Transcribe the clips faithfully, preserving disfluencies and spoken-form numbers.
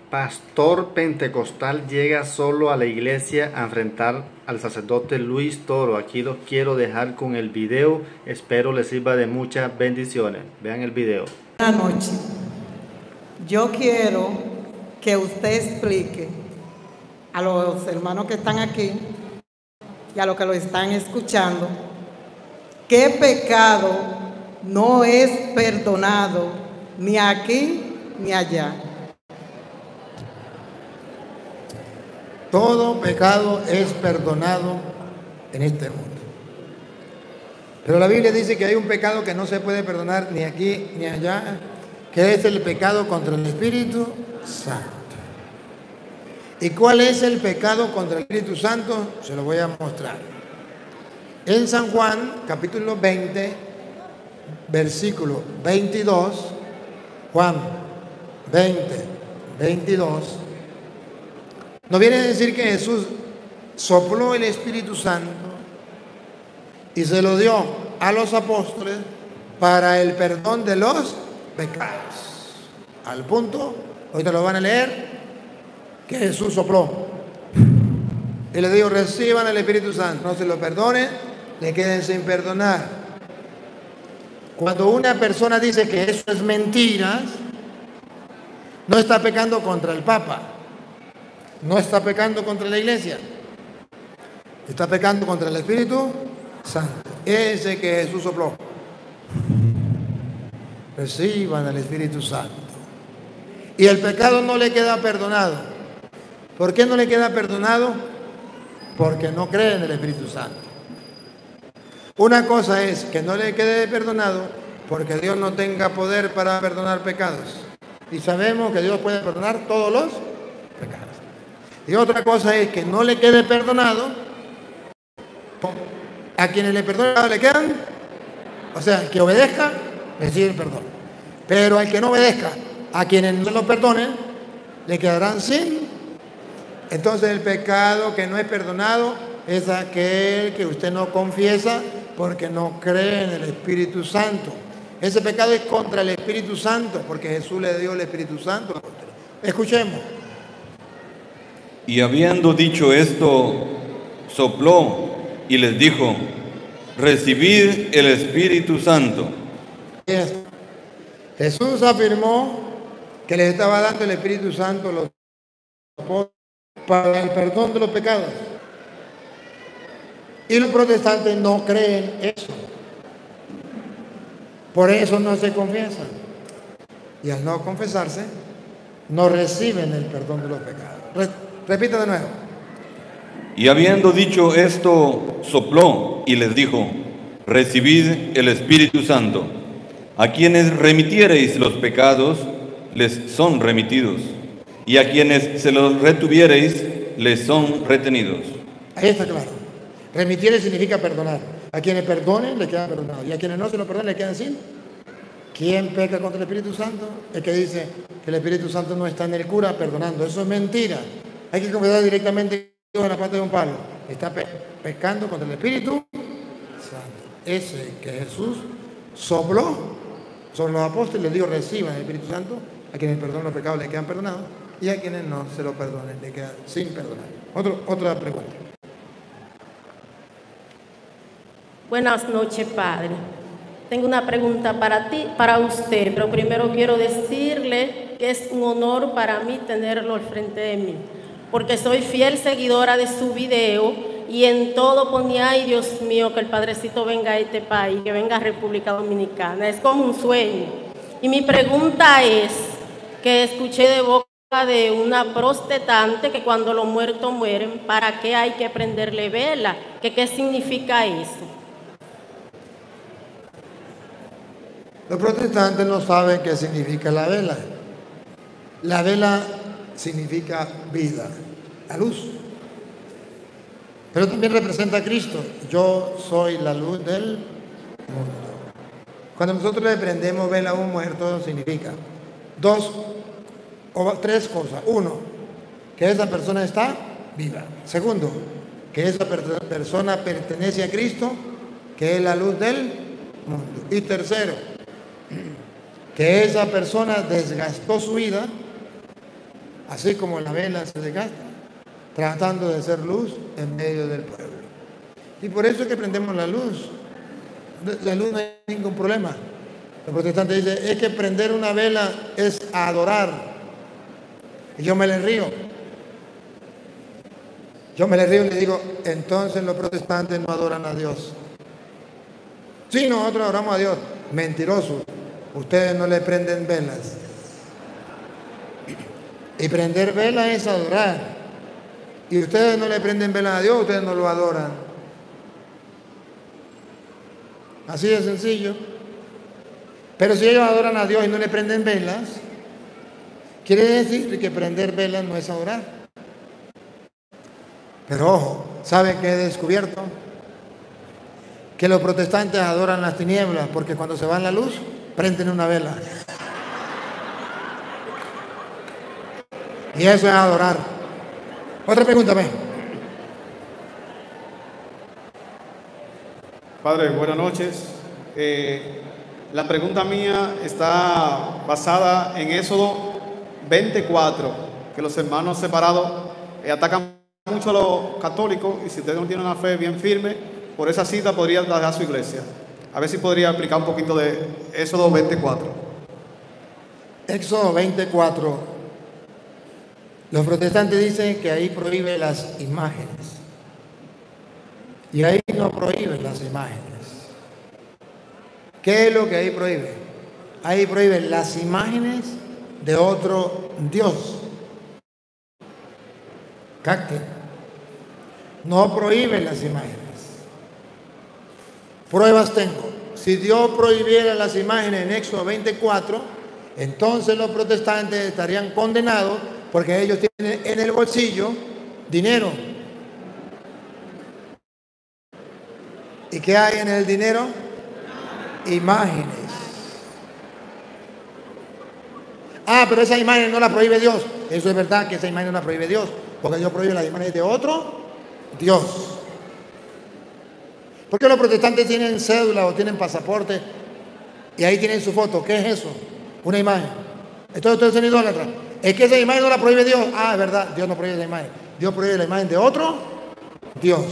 Pastor pentecostal llega solo a la iglesia a enfrentar al sacerdote Luis Toro. Aquí los quiero dejar con el video. Espero les sirva de muchas bendiciones. Vean el video. Buenas noches. Yo quiero que usted explique a los hermanos que están aquí y a los que lo están escuchando qué pecado no es perdonado ni aquí ni allá. Todo pecado es perdonado en este mundo. Pero la Biblia dice que hay un pecado que no se puede perdonar ni aquí ni allá, que es el pecado contra el Espíritu Santo. ¿Y cuál es el pecado contra el Espíritu Santo? Se lo voy a mostrar. En San Juan, capítulo veinte, versículo veintidós, Juan veinte, veintidós, nos viene a decir que Jesús sopló el Espíritu Santo y se lo dio a los apóstoles para el perdón de los pecados. Al punto, ahorita lo van a leer, que Jesús sopló y le dijo: reciban el Espíritu Santo, no se lo perdone, le queden sin perdonar. Cuando una persona dice que eso es mentiras, no está pecando contra el Papa, no está pecando contra la iglesia, está pecando contra el Espíritu Santo, ese que Jesús sopló. Reciban el Espíritu Santo. Y el pecado no le queda perdonado. ¿Por qué no le queda perdonado? Porque no cree en el Espíritu Santo. Una cosa es que no le quede perdonado porque Dios no tenga poder para perdonar pecados. Y sabemos que Dios puede perdonar todos los pecados. Y otra cosa es que no le quede perdonado. A quienes le perdonan le quedan, o sea, que obedezca, recibe perdón. Pero al que no obedezca, a quienes no lo perdonen, le quedarán sin. Entonces el pecado que no es perdonado es aquel que usted no confiesa porque no cree en el Espíritu Santo. Ese pecado es contra el Espíritu Santo porque Jesús le dio el Espíritu Santo. Escuchemos. Y habiendo dicho esto, sopló y les dijo: recibid el Espíritu Santo. Jesús afirmó que les estaba dando el Espíritu Santo a los apóstoles para el perdón de los pecados. Y los protestantes no creen eso. Por eso no se confiesan. Y al no confesarse, no reciben el perdón de los pecados. Repita de nuevo. Y habiendo dicho esto, sopló y les dijo: recibid el Espíritu Santo. A quienes remitiereis los pecados, les son remitidos, y a quienes se los retuviereis, les son retenidos. Ahí está claro. Remitir significa perdonar. A quienes perdonen, le quedan perdonados, y a quienes no se lo perdonen, le quedan sin. ¿Quién peca contra el Espíritu Santo? El que dice que el Espíritu Santo no está en el cura perdonando. Eso es mentira. Hay que confesar directamente en la parte de un palo. Está pe pecando contra el Espíritu Santo. Ese que Jesús sopló sobre los apóstoles, les dijo: reciban el Espíritu Santo. A quienes perdonan los pecados le quedan perdonados, y a quienes no se lo perdonen le quedan sin perdonar. Otro, otra pregunta. Buenas noches, Padre. Tengo una pregunta para ti, para usted, pero primero quiero decirle que es un honor para mí tenerlo al frente de mí, porque soy fiel seguidora de su video y en todo ponía: ay, Dios mío, que el Padrecito venga a este país, que venga a República Dominicana. Es como un sueño. Y mi pregunta es, que escuché de boca de una protestante que cuando los muertos mueren, ¿para qué hay que prenderle vela? ¿Qué, qué significa eso? Los protestantes no saben qué significa la vela. La vela significa vida, la luz. Pero también representa a Cristo. Yo soy la luz del mundo. Cuando nosotros le prendemos vela a un muerto, significa dos o tres cosas. Uno, que esa persona está viva. Segundo, que esa per persona pertenece a Cristo, que es la luz del mundo. Y tercero, que esa persona desgastó su vida así como la vela se desgasta, tratando de ser luz en medio del pueblo. Y por eso es que prendemos la luz. La luz no hay ningún problema. Los protestantes dicen, es que prender una vela es adorar. Y yo me le río. Yo me le río y le digo, entonces los protestantes no adoran a Dios. Sí, nosotros adoramos a Dios. Mentiroso. Ustedes no le prenden velas. Y prender velas es adorar. Y ustedes no le prenden velas a Dios, ustedes no lo adoran. Así de sencillo. Pero si ellos adoran a Dios y no le prenden velas, quiere decir que prender velas no es adorar. Pero ojo, ¿saben qué he descubierto? Que los protestantes adoran las tinieblas, porque cuando se va la luz, prenden una vela. Y eso es adorar. Otra pregunta, ve. Padre, buenas noches. Eh, la pregunta mía está basada en Éxodo veinticuatro, que los hermanos separados eh, atacan mucho a los católicos, y si ustedes no tienen una fe bien firme, por esa cita podría dejar su iglesia. A ver si podría explicar un poquito de Éxodo veinticuatro. Éxodo veinticuatro. Los protestantes dicen que ahí prohíbe las imágenes. Y ahí no prohíben las imágenes. ¿Qué es lo que ahí prohíbe? Ahí prohíben las imágenes de otro Dios. Capten. No prohíben las imágenes. Pruebas tengo. Si Dios prohibiera las imágenes en Éxodo veinticuatro, entonces los protestantes estarían condenados porque ellos tienen en el bolsillo dinero. ¿Y qué hay en el dinero? Imágenes. Ah, pero esa imagen no la prohíbe Dios. Eso es verdad, que esa imagen no la prohíbe Dios, porque Dios prohíbe las imágenes de otro Dios. ¿Por qué los protestantes tienen cédula o tienen pasaporte y ahí tienen su foto? ¿Qué es eso? Una imagen. Entonces ustedes son idólatras. Es que esa imagen no la prohíbe Dios. Ah, es verdad, Dios no prohíbe esa imagen. Dios prohíbe la imagen de otro Dios.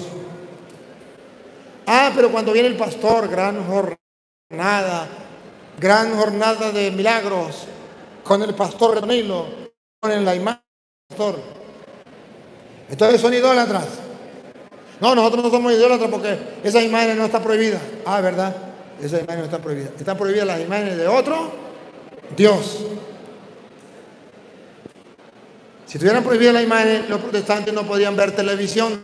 Ah, pero cuando viene el pastor, gran jornada, gran jornada de milagros, con el pastor Danilo, ponen la imagen del pastor. Entonces son idólatras. No, nosotros no somos idólatras porque esa imagen no está prohibida. Ah, ¿verdad? Esa imagen no está prohibida. Están prohibidas las imágenes de otro Dios. Si tuvieran prohibidas las imágenes, los protestantes no podían ver televisión.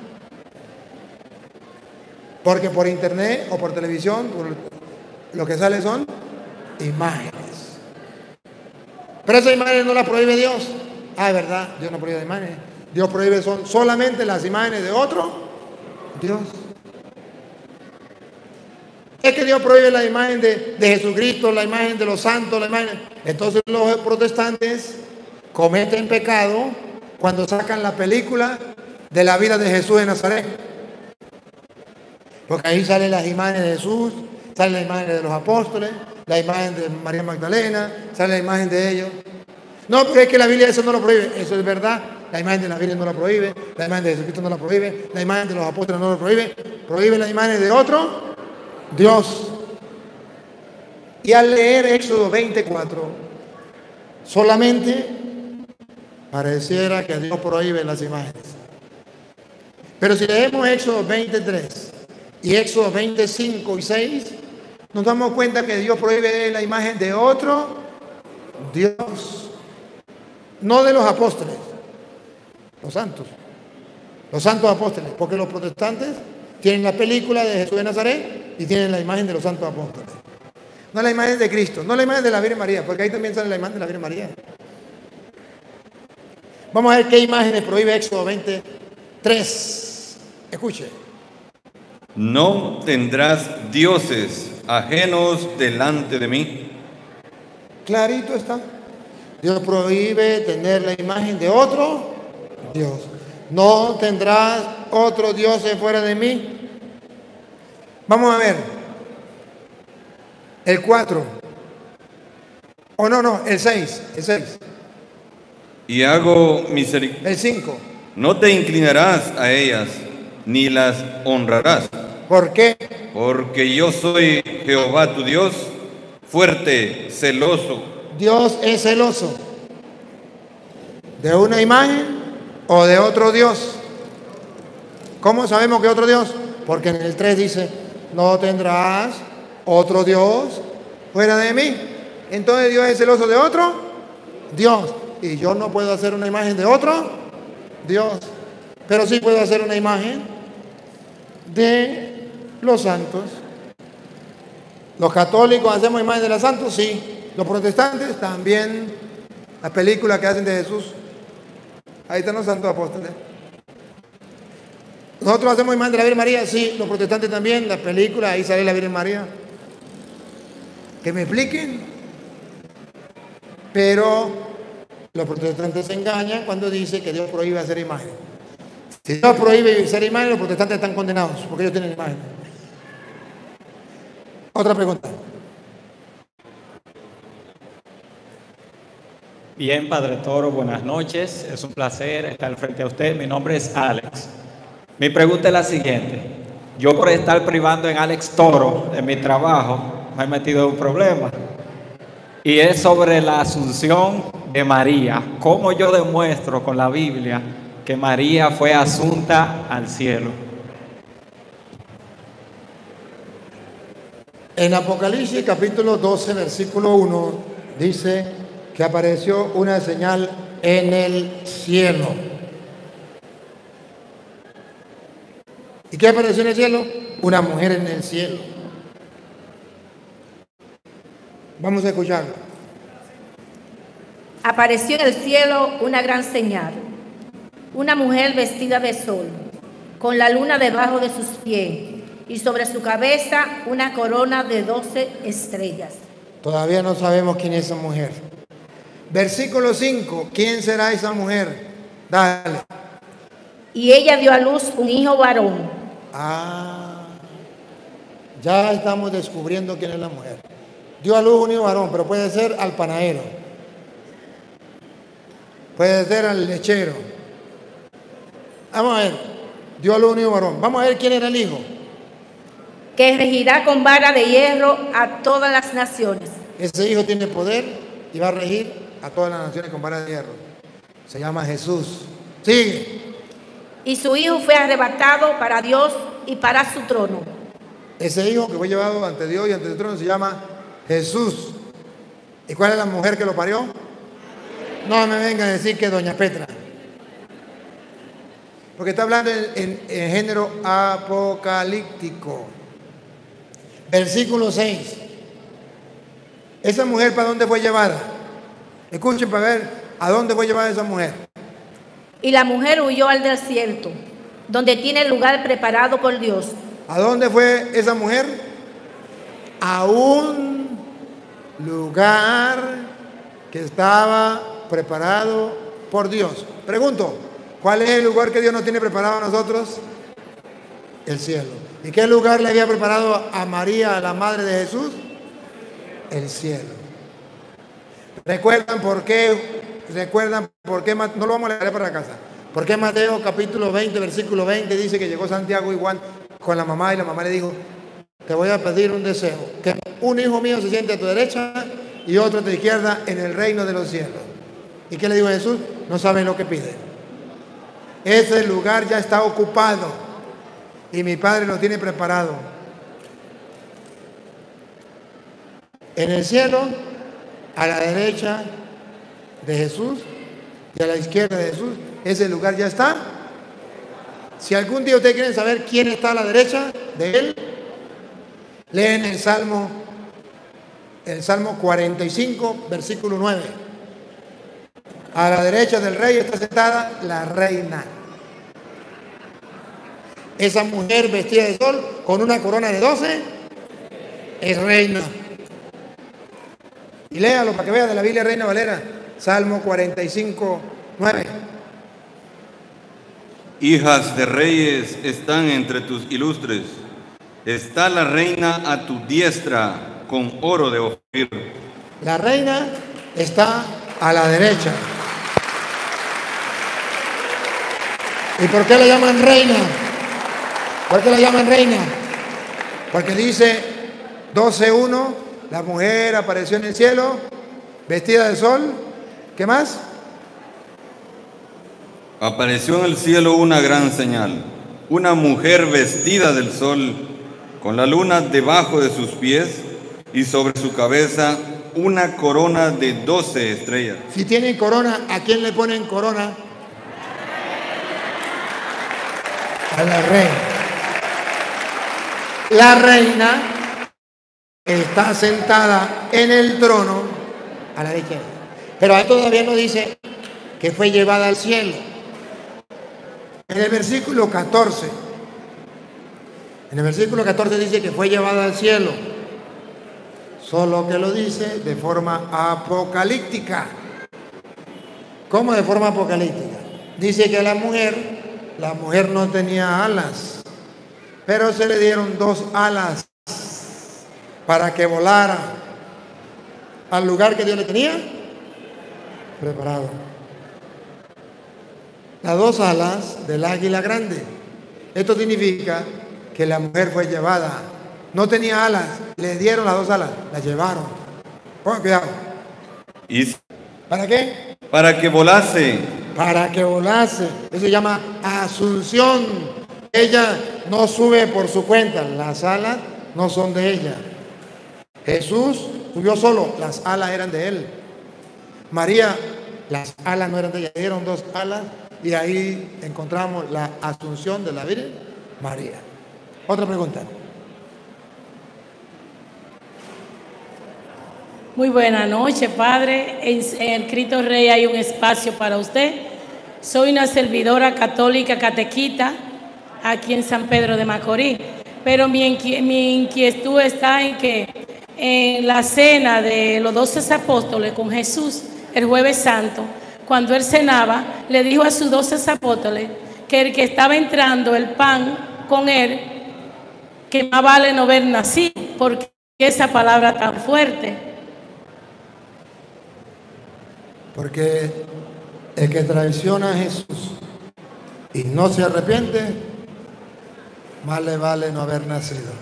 Porque por internet o por televisión, por lo que sale son imágenes. Pero esas imágenes no las prohíbe Dios. Ah, es verdad, Dios no prohíbe las imágenes. Dios prohíbe son solamente las imágenes de otro Dios. Es que Dios prohíbe la imagen de, de Jesucristo, la imagen de los santos, la imagen. Entonces los protestantes cometen pecado cuando sacan la película de la vida de Jesús de Nazaret. Porque ahí salen las imágenes de Jesús, salen las imágenes de los apóstoles, la imagen de María Magdalena, sale la imagen de ellos. No, pero es que la Biblia eso no lo prohíbe. Eso es verdad. La imagen de la Biblia no la prohíbe, la imagen de Jesucristo no la prohíbe, la imagen de los apóstoles no lo prohíbe. Prohíbe las imágenes de otro Dios. Y al leer Éxodo veinticuatro, solamente pareciera que Dios prohíbe las imágenes. Pero si leemos Éxodo veintitrés y Éxodo veinticinco y seis, nos damos cuenta que Dios prohíbe la imagen de otro Dios, no de los apóstoles, los santos, los santos apóstoles, porque los protestantes tienen la película de Jesús de Nazaret y tienen la imagen de los santos apóstoles. No la imagen de Cristo, no la imagen de la Virgen María, porque ahí también sale la imagen de la Virgen María. Vamos a ver qué imágenes prohíbe Éxodo veintitrés. Escuche. No tendrás dioses ajenos delante de mí. Clarito está. Dios prohíbe tener la imagen de otro Dios. No tendrás otro Dios fuera de mí. Vamos a ver. El cuatro. O no, no, el seis. El seis. y hago misericordia. El cinco. No te inclinarás a ellas, ni las honrarás. ¿Por qué? Porque yo soy Jehová tu Dios, fuerte, celoso. Dios es celoso. ¿De una imagen o de otro Dios? ¿Cómo sabemos que otro Dios? Porque en el tres dice, no tendrás otro Dios fuera de mí. Entonces Dios es celoso de otro Dios. Y yo no puedo hacer una imagen de otro Dios. Pero sí puedo hacer una imagen de los santos. Los católicos hacemos imagen de los santos, sí. Los protestantes también. La película que hacen de Jesús. Ahí están los santos apóstoles. Nosotros hacemos imagen de la Virgen María, sí. Los protestantes también. La película, ahí sale la Virgen María. Que me expliquen. Pero los protestantes se engañan cuando dicen que Dios prohíbe hacer imagen. Si Dios prohíbe hacer imagen, los protestantes están condenados porque ellos tienen imagen. Otra pregunta. Bien, Padre Toro, buenas noches. Es un placer estar frente a usted. Mi nombre es Alex. Mi pregunta es la siguiente. Yo, por estar privando en Alex Toro de mi trabajo, me he metido en un problema. Y es sobre la asunción de María. ¿Cómo yo demuestro con la Biblia que María fue asunta al cielo? En Apocalipsis capítulo doce, versículo uno, dice que apareció una señal en el cielo. ¿Y qué apareció en el cielo? Una mujer en el cielo. Vamos a escucharlo. Apareció en el cielo una gran señal, una mujer vestida de sol, con la luna debajo de sus pies, y sobre su cabeza una corona de doce estrellas. Todavía no sabemos quién es esa mujer. Versículo cinco, ¿quién será esa mujer? Dale. Y ella dio a luz un hijo varón. Ah, ya estamos descubriendo quién es la mujer. Dio a luz un hijo varón, pero puede ser al panadero, puede ser al lechero. Vamos a ver, dio a luz un hijo varón. Vamos a ver quién era el hijo. Que regirá con vara de hierro a todas las naciones. Ese hijo tiene poder y va a regir a todas las naciones con vara de hierro. Se llama Jesús. Sigue. Y su hijo fue arrebatado para Dios y para su trono. Ese hijo que fue llevado ante Dios y ante el trono se llama Jesús. ¿Y cuál es la mujer que lo parió? No me venga a decir que doña Petra. Porque está hablando en, en, en género apocalíptico. Versículo seis. ¿Esa mujer para dónde fue llevada? Escuchen para ver a dónde fue llevada esa mujer. Y la mujer huyó al desierto, donde tiene el lugar preparado por Dios. ¿A dónde fue esa mujer? A un lugar que estaba preparado por Dios. Pregunto, ¿cuál es el lugar que Dios nos tiene preparado a nosotros? El cielo. ¿Y qué lugar le había preparado a María, a la madre de Jesús? El cielo. ¿Recuerdan por qué? ¿Recuerdan por qué? No lo vamos a leer para la casa. ¿Por qué Mateo capítulo veinte, versículo veinte dice que llegó Santiago igual con la mamá y la mamá le dijo, te voy a pedir un deseo, que un hijo mío se siente a tu derecha y otro a tu izquierda en el reino de los cielos? ¿Y qué le dijo Jesús? No saben lo que piden. Ese lugar ya está ocupado y mi Padre lo tiene preparado. En el cielo, a la derecha de Jesús y a la izquierda de Jesús, ese lugar ya está. Si algún día ustedes quieren saber quién está a la derecha de él, leen el Salmo, el Salmo cuarenta y cinco, versículo nueve. A la derecha del rey está sentada la reina. Esa mujer vestida de sol con una corona de doce es reina. Y léalo para que vean de la Biblia Reina Valera, Salmo cuarenta y cinco, nueve. Hijas de reyes están entre tus ilustres. Está la reina a tu diestra con oro de Ofir. La reina está a la derecha. ¿Y por qué la llaman reina? ¿Por qué la llaman reina? Porque dice doce uno, la mujer apareció en el cielo, vestida de sol. ¿Qué más? Apareció en el cielo una gran señal, una mujer vestida del sol, con la luna debajo de sus pies y sobre su cabeza una corona de doce estrellas. Si tienen corona, ¿a quién le ponen corona? A la reina. La reina está sentada en el trono a la derecha. Pero ahí todavía no dice que fue llevada al cielo. En el versículo catorce, en el versículo catorce dice que fue llevada al cielo, solo que lo dice de forma apocalíptica. ¿Cómo de forma apocalíptica? Dice que la mujer, la mujer no tenía alas, pero se le dieron dos alas para que volara al lugar que Dios le tenía preparado. Las dos alas del águila grande. Esto significa que la mujer fue llevada. No tenía alas, le dieron las dos alas, la llevaron. Pongan cuidado. ¿Y ¿Para qué? para que volase? Para que volase. Eso se llama asunción. Ella no sube por su cuenta, las alas no son de ella. Jesús subió solo, las alas eran de él. María, las alas no eran de ella, dieron dos alas y ahí encontramos la asunción de la Virgen María. Otra pregunta. Muy buena noche, Padre. En, en el Cristo Rey hay un espacio para usted. Soy una servidora católica catequita aquí en San Pedro de Macorís, pero mi, inqui mi inquietud está en que en la cena de los doce apóstoles con Jesús, el jueves santo, cuando él cenaba, le dijo a sus doce apóstoles que el que estaba entrando el pan con él, que más vale no haber nacido, porque esa palabra tan fuerte. Porque el que traiciona a Jesús y no se arrepiente, más le vale no haber nacido.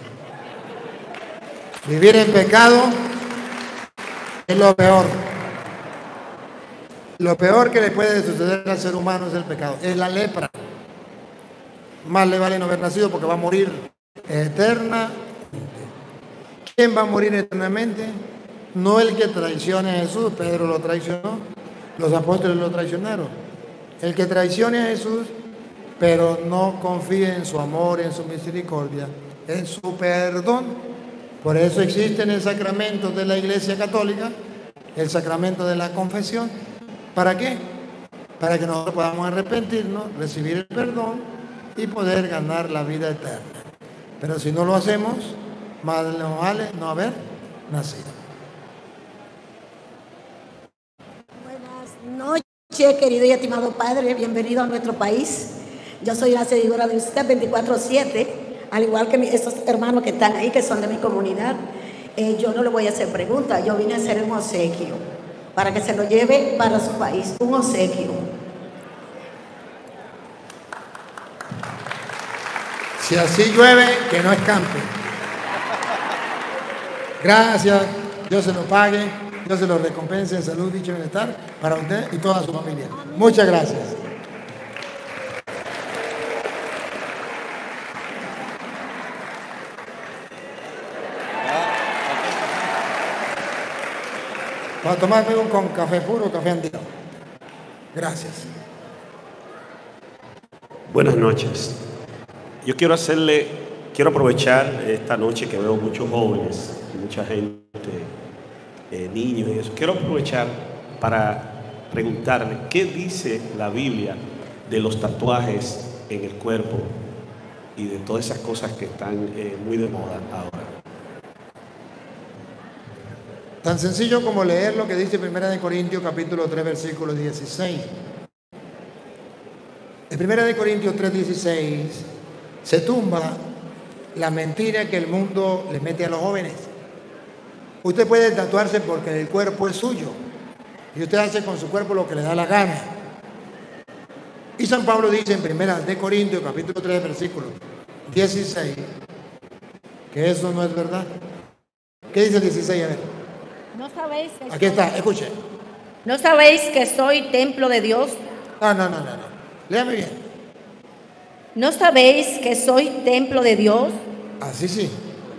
Vivir en pecado es lo peor. Lo peor que le puede suceder al ser humano es el pecado, es la lepra. Más le vale no haber nacido porque va a morir eternamente. ¿Quién va a morir eternamente? No el que traicione a Jesús. Pedro lo traicionó, los apóstoles lo traicionaron. El que traicione a Jesús, pero no confíe en su amor, en su misericordia, en su perdón. Por eso existe en el sacramento de la Iglesia Católica el sacramento de la confesión. ¿Para qué? Para que nosotros podamos arrepentirnos, recibir el perdón y poder ganar la vida eterna. Pero si no lo hacemos, más nos vale no haber nacido. Buenas noches, querido y estimado Padre. Bienvenido a nuestro país. Yo soy la seguidora de usted veinticuatro siete, al igual que mi, esos hermanos que están ahí, que son de mi comunidad. Eh, yo no le voy a hacer preguntas, yo vine a hacer un obsequio para que se lo lleve para su país, un obsequio. Si así llueve, que no escampe. Gracias, Dios se lo pague, Dios se lo recompense en salud, dicha y bienestar para usted y toda su familia. Muchas gracias. Para tomarme un con café puro o café andino. Gracias. Buenas noches. Yo quiero hacerle, quiero aprovechar esta noche que veo muchos jóvenes, mucha gente, eh, niños y eso. Quiero aprovechar para preguntarle qué dice la Biblia de los tatuajes en el cuerpo y de todas esas cosas que están eh, muy de moda ahora. Tan sencillo como leer lo que dice Primera de Corintios capítulo tres versículo dieciséis. En Primera de Corintios tres dieciséis se tumba la mentira que el mundo le mete a los jóvenes. Usted puede tatuarse porque el cuerpo es suyo y usted hace con su cuerpo lo que le da la gana. Y San Pablo dice en primera de Corintios, capítulo tres, versículo dieciséis, que eso no es verdad. ¿Qué dice el dieciséis? A ver. ¿No sabéis que Aquí está, escuche. ¿No sabéis que soy templo de Dios? No, no, no, no, no. Léame bien. ¿No sabéis que soy templo de Dios? Así sí.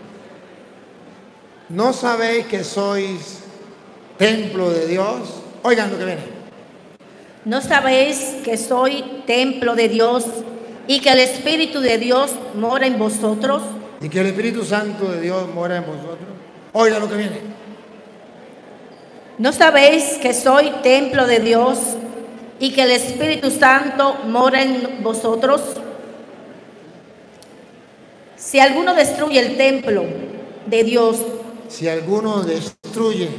¿No sabéis que sois templo de Dios? Oigan lo que viene. ¿No sabéis que soy templo de Dios y que el Espíritu de Dios mora en vosotros? Y que el Espíritu Santo de Dios mora en vosotros. Oigan lo que viene. ¿No sabéis que soy templo de Dios y que el Espíritu Santo mora en vosotros? Si alguno destruye el templo de Dios, si alguno destruye,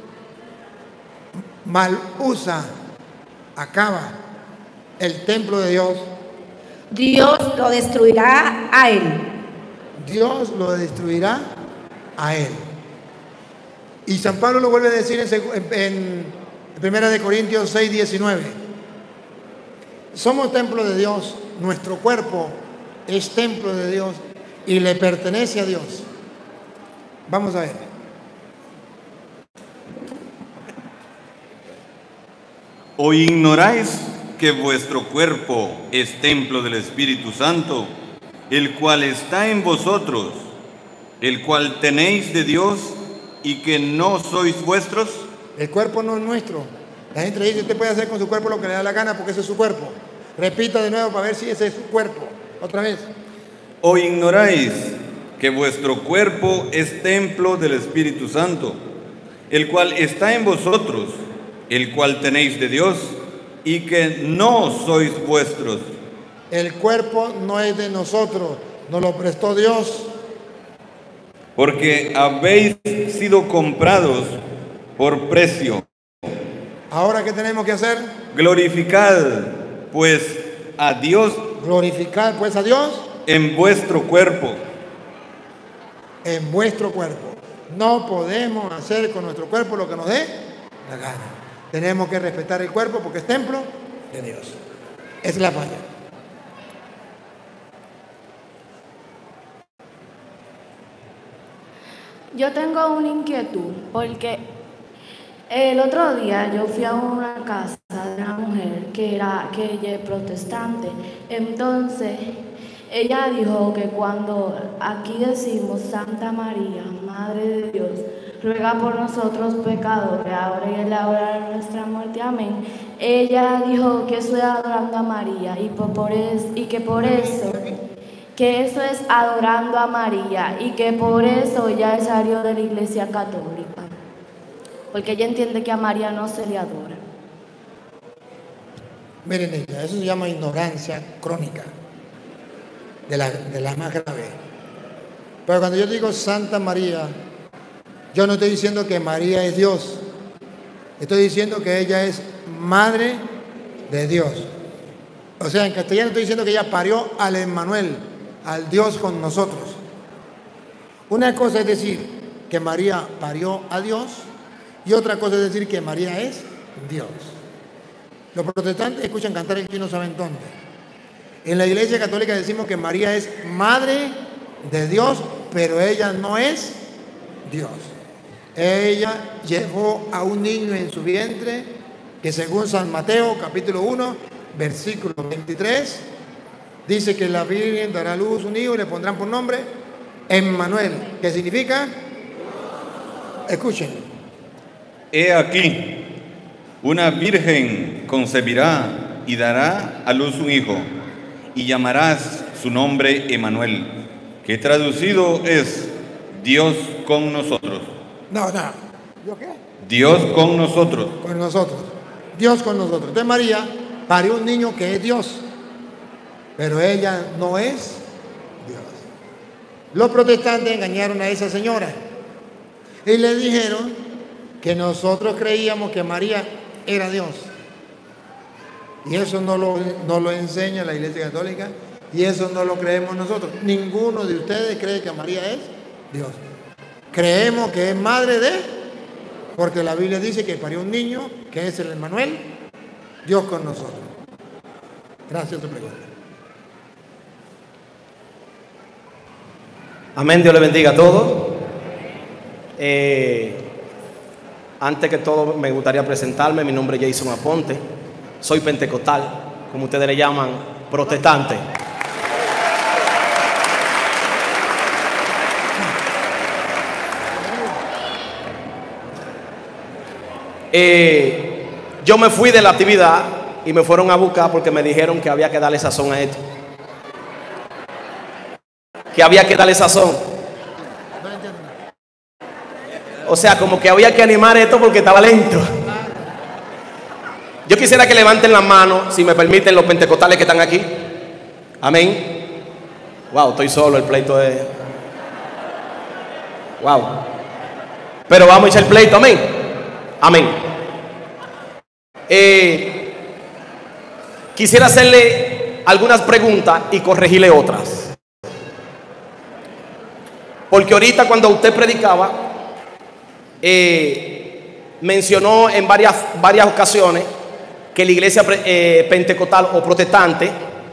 mal usa, acaba el templo de Dios, Dios lo destruirá a él. Dios lo destruirá a él. Y San Pablo lo vuelve a decir en, en, en primera de Corintios seis, diecinueve. Somos templo de Dios, nuestro cuerpo es templo de Dios y le pertenece a Dios. Vamos a ver. ¿O ignoráis que vuestro cuerpo es templo del Espíritu Santo, el cual está en vosotros, el cual tenéis de Dios y que no sois vuestros? El cuerpo no es nuestro. La gente dice, usted puede hacer con su cuerpo lo que le da la gana porque ese es su cuerpo. Repita de nuevo para ver si ese es su cuerpo. Otra vez. ¿O ignoráis que vuestro cuerpo es templo del Espíritu Santo, el cual está en vosotros, el cual tenéis de Dios y que no sois vuestros? El cuerpo no es de nosotros, nos lo prestó Dios. Porque habéis sido comprados por precio. ¿Ahora qué tenemos que hacer? Glorificad pues a Dios. Glorificad pues a Dios. En vuestro cuerpo. En vuestro cuerpo. No podemos hacer con nuestro cuerpo lo que nos dé la gana. Tenemos que respetar el cuerpo porque es templo de Dios. Es la falla. Yo tengo una inquietud porque el otro día yo fui a una casa de una mujer que era que ella es protestante. Entonces ella dijo que cuando aquí decimos Santa María, Madre de Dios, ruega por nosotros pecadores, ahora y en la hora de nuestra muerte, amén. Ella dijo que eso es adorando a María y, por, por es, y que por eso, que eso es adorando a María y que por eso ella salió de la Iglesia Católica, porque ella entiende que a María no se le adora. Miren ella, eso se llama ignorancia crónica, de la, de la más grave. Pero cuando yo digo Santa María, yo no estoy diciendo que María es Dios, estoy diciendo que ella es Madre de Dios. O sea, en castellano estoy diciendo que ella parió al Emmanuel, al Dios con nosotros. Una cosa es decir que María parió a Dios y otra cosa es decir que María es Dios. Los protestantes escuchan cantar el no saben dónde. En la Iglesia Católica decimos que María es Madre de Dios, pero ella no es Dios. Ella llevó a un niño en su vientre que según San Mateo capítulo uno versículo veintitrés dice que la Virgen dará a luz un hijo y le pondrán por nombre Emmanuel, que significa, escuchen. He aquí, una virgen concebirá y dará a luz un hijo, y llamarás su nombre Emmanuel, que traducido es Dios con nosotros. No, no. ¿Yo qué? Dios con nosotros. Con nosotros. Dios con nosotros. Entonces María parió un niño que es Dios, pero ella no es Dios. Los protestantes engañaron a esa señora y le dijeron que nosotros creíamos que María era Dios. Y eso no lo, no lo enseña la Iglesia Católica y eso no lo creemos nosotros. Ninguno de ustedes cree que María es Dios. Creemos que es madre de, porque la Biblia dice que parió un niño, que es el Emmanuel, Dios con nosotros. Gracias, tu pregunta. Amén, Dios le bendiga a todos. Eh, antes que todo me gustaría presentarme. Mi nombre es Jason Aponte. Soy pentecostal, como ustedes le llaman, protestante. Eh, yo me fui de la actividad y me fueron a buscar porque me dijeron que había que darle sazón a esto. Que había que darle sazón. O sea, como que había que animar esto porque estaba lento. Yo quisiera que levanten las manos, si me permiten, los pentecostales que están aquí. Amén. Wow, estoy solo, el pleito es... Wow. Pero vamos a echar el pleito, amén. Amén. Eh, quisiera hacerle algunas preguntas y corregirle otras. Porque ahorita cuando usted predicaba, eh, mencionó en varias, varias ocasiones que la iglesia eh, pentecostal o protestante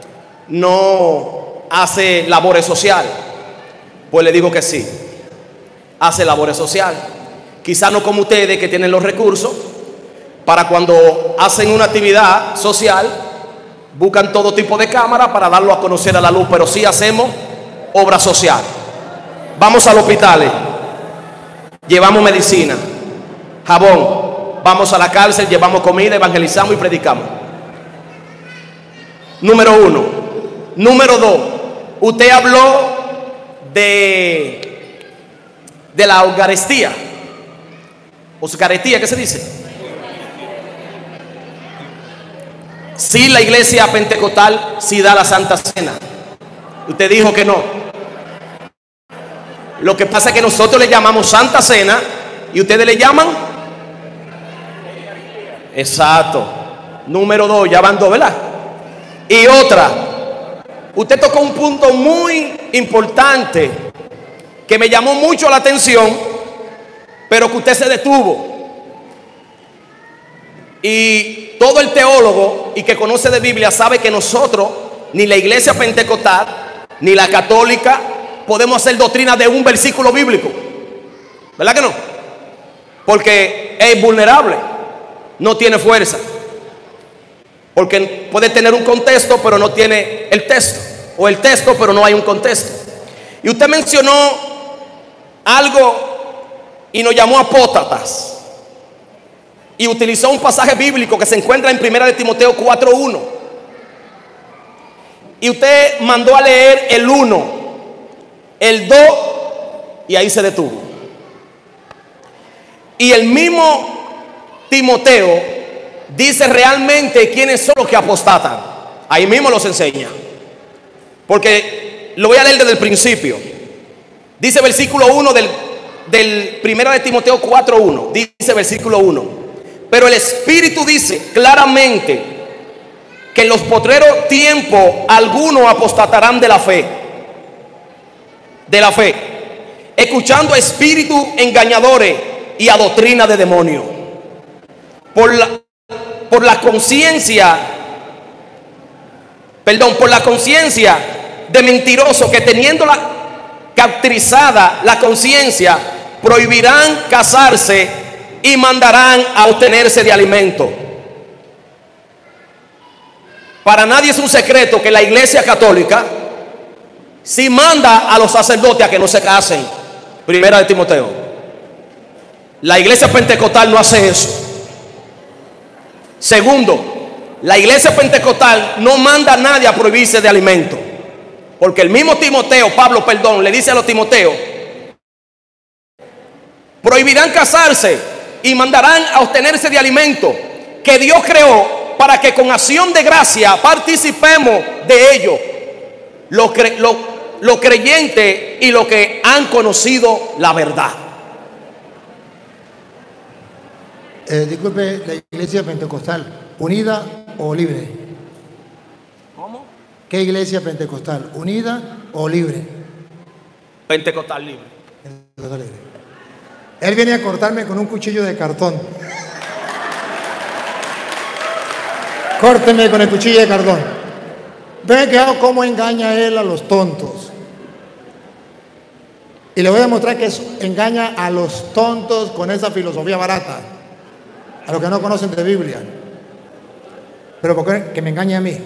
no hace labores sociales. Pues le digo que sí, hace labores sociales. Quizás no como ustedes que tienen los recursos para cuando hacen una actividad social, buscan todo tipo de cámaras para darlo a conocer a la luz, pero sí hacemos obra social. Vamos a los hospitales, llevamos medicina, jabón, vamos a la cárcel, llevamos comida, evangelizamos y predicamos. Número uno. Número dos, usted habló de, de la Eucaristía. Eucaristía, ¿qué se dice? Sí, la iglesia pentecostal sí da la Santa Cena. Usted dijo que no. Lo que pasa es que nosotros le llamamos Santa Cena y ustedes le llaman. Exacto. Número dos, ya van dos, ¿verdad? Y otra, usted tocó un punto muy importante que me llamó mucho la atención, pero que usted se detuvo. Y todo el teólogo y que conoce de Biblia sabe que nosotros, ni la iglesia pentecostal, ni la católica, podemos hacer doctrina de un versículo bíblico. ¿Verdad que no? Porque es vulnerable, no tiene fuerza. Porque puede tener un contexto, pero no tiene el texto. O el texto, pero no hay un contexto. Y usted mencionó algo y nos llamó apóstatas. Y utilizó un pasaje bíblico que se encuentra en primera de Timoteo cuatro uno. Y usted mandó a leer el uno, el dos, y ahí se detuvo. Y el mismo Timoteo dice realmente quiénes son los que apostatan. Ahí mismo los enseña. Porque lo voy a leer desde el principio. Dice versículo uno del, del primera de Timoteo cuatro uno. Dice versículo uno. Pero el Espíritu dice claramente que en los postreros tiempos algunos apostatarán de la fe. De la fe. Escuchando a espíritus engañadores y a doctrina de demonios. Por la, por la conciencia, perdón, por la conciencia de mentirosos que teniendo la cauterizada la conciencia, prohibirán casarse y mandarán a obtenerse de alimento. Para nadie es un secreto que la iglesia católica sí manda a los sacerdotes a que no se casen. Primera de Timoteo. La iglesia pentecostal no hace eso. Segundo, la iglesia pentecostal no manda a nadie a prohibirse de alimento. Porque el mismo Timoteo, Pablo, perdón, le dice a los Timoteos: prohibirán casarse y mandarán a obtenerse de alimento que Dios creó para que con acción de gracia participemos de ello, los cre lo, lo creyentes y los que han conocido la verdad. Eh, disculpe, la iglesia pentecostal, ¿unida o libre? ¿Cómo? ¿Qué iglesia pentecostal? ¿Unida o libre? Pentecostal libre. Pentecostal libre. Él viene a cortarme con un cuchillo de cartón. Córteme con el cuchillo de cartón. Vean que cómo engaña él a los tontos. Y le voy a demostrar que engaña a los tontos con esa filosofía barata, a los que no conocen de Biblia. Pero ¿por qué que me engañe a mí?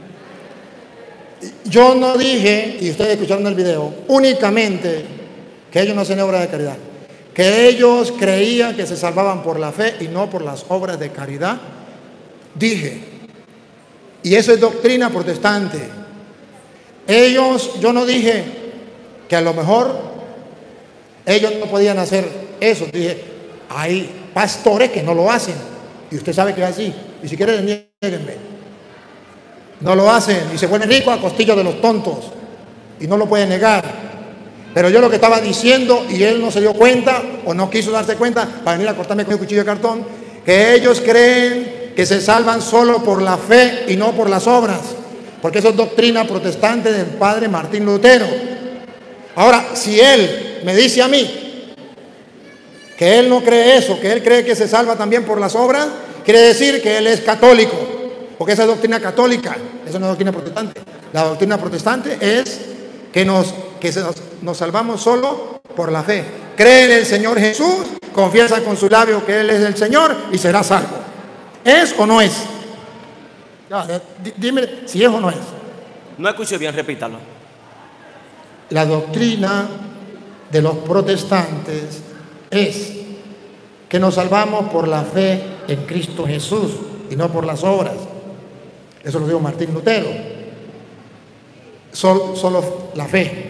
Yo no dije, y ustedes escucharon el video, únicamente que ellos no hacen obras de caridad, que ellos creían que se salvaban por la fe y no por las obras de caridad. Dije, y eso es doctrina protestante. Ellos, yo no dije que a lo mejor ellos no podían hacer eso. Dije, hay pastores que no lo hacen, y usted sabe que es así, y si quiere niéguenme. No lo hacen y se vuelven ricos a costillo de los tontos, y no lo pueden negar. Pero yo lo que estaba diciendo, y él no se dio cuenta o no quiso darse cuenta para venir a cortarme con el cuchillo de cartón, que ellos creen que se salvan solo por la fe y no por las obras, porque eso es doctrina protestante del padre Martín Lutero. Ahora, si él me dice a mí que él no cree eso, que él cree que se salva también por las obras, quiere decir que él es católico, porque esa es doctrina católica, esa no es doctrina protestante. La doctrina protestante es que nos, que se nos, nos salvamos solo por la fe. Cree en el Señor Jesús, confiesa con su labio que Él es el Señor y será salvo. ¿Es o no es? Ya, dime si es o no es. No escuché bien, repítalo. La doctrina de los protestantes es que nos salvamos por la fe en Cristo Jesús y no por las obras. Eso lo dijo Martín Lutero. Solo, solo la fe.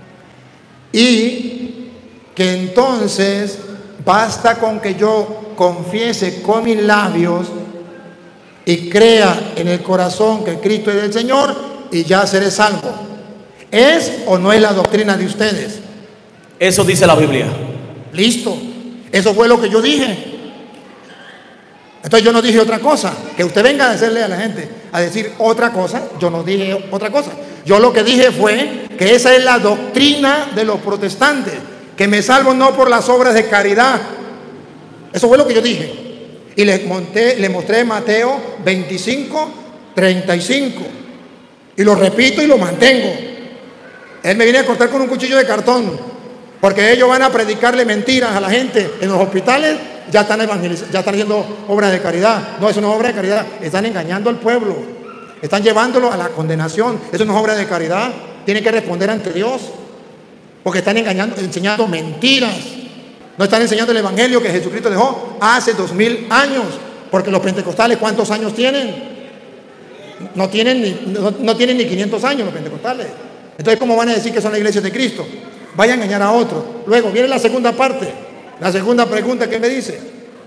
Y que entonces basta con que yo confiese con mis labios y crea en el corazón que Cristo es el Señor y ya seré salvo. ¿Es o no es la doctrina de ustedes? Eso dice la Biblia. Listo. Eso fue lo que yo dije. Entonces yo no dije otra cosa. Que usted venga a decirle a la gente a decir otra cosa. Yo no dije otra cosa. Yo lo que dije fue que esa es la doctrina de los protestantes, que me salvo no por las obras de caridad. Eso fue lo que yo dije. Y le, monté, le mostré Mateo veinticinco, treinta y cinco. Y lo repito y lo mantengo. Él me viene a cortar con un cuchillo de cartón, porque ellos van a predicarle mentiras a la gente en los hospitales. Ya están evangelizando, ya están haciendo obras de caridad. No, es una obra de caridad. Están engañando al pueblo. Están llevándolo a la condenación. Eso no es obra de caridad. Tienen que responder ante Dios, porque están engañando, enseñando mentiras. No están enseñando el evangelio que Jesucristo dejó hace dos mil años. Porque los pentecostales, ¿cuántos años tienen? No tienen ni, no, no tienen ni quinientos años los pentecostales. Entonces, ¿cómo van a decir que son la iglesia de Cristo? Vaya a engañar a otro. Luego viene la segunda parte. La segunda pregunta que me dice: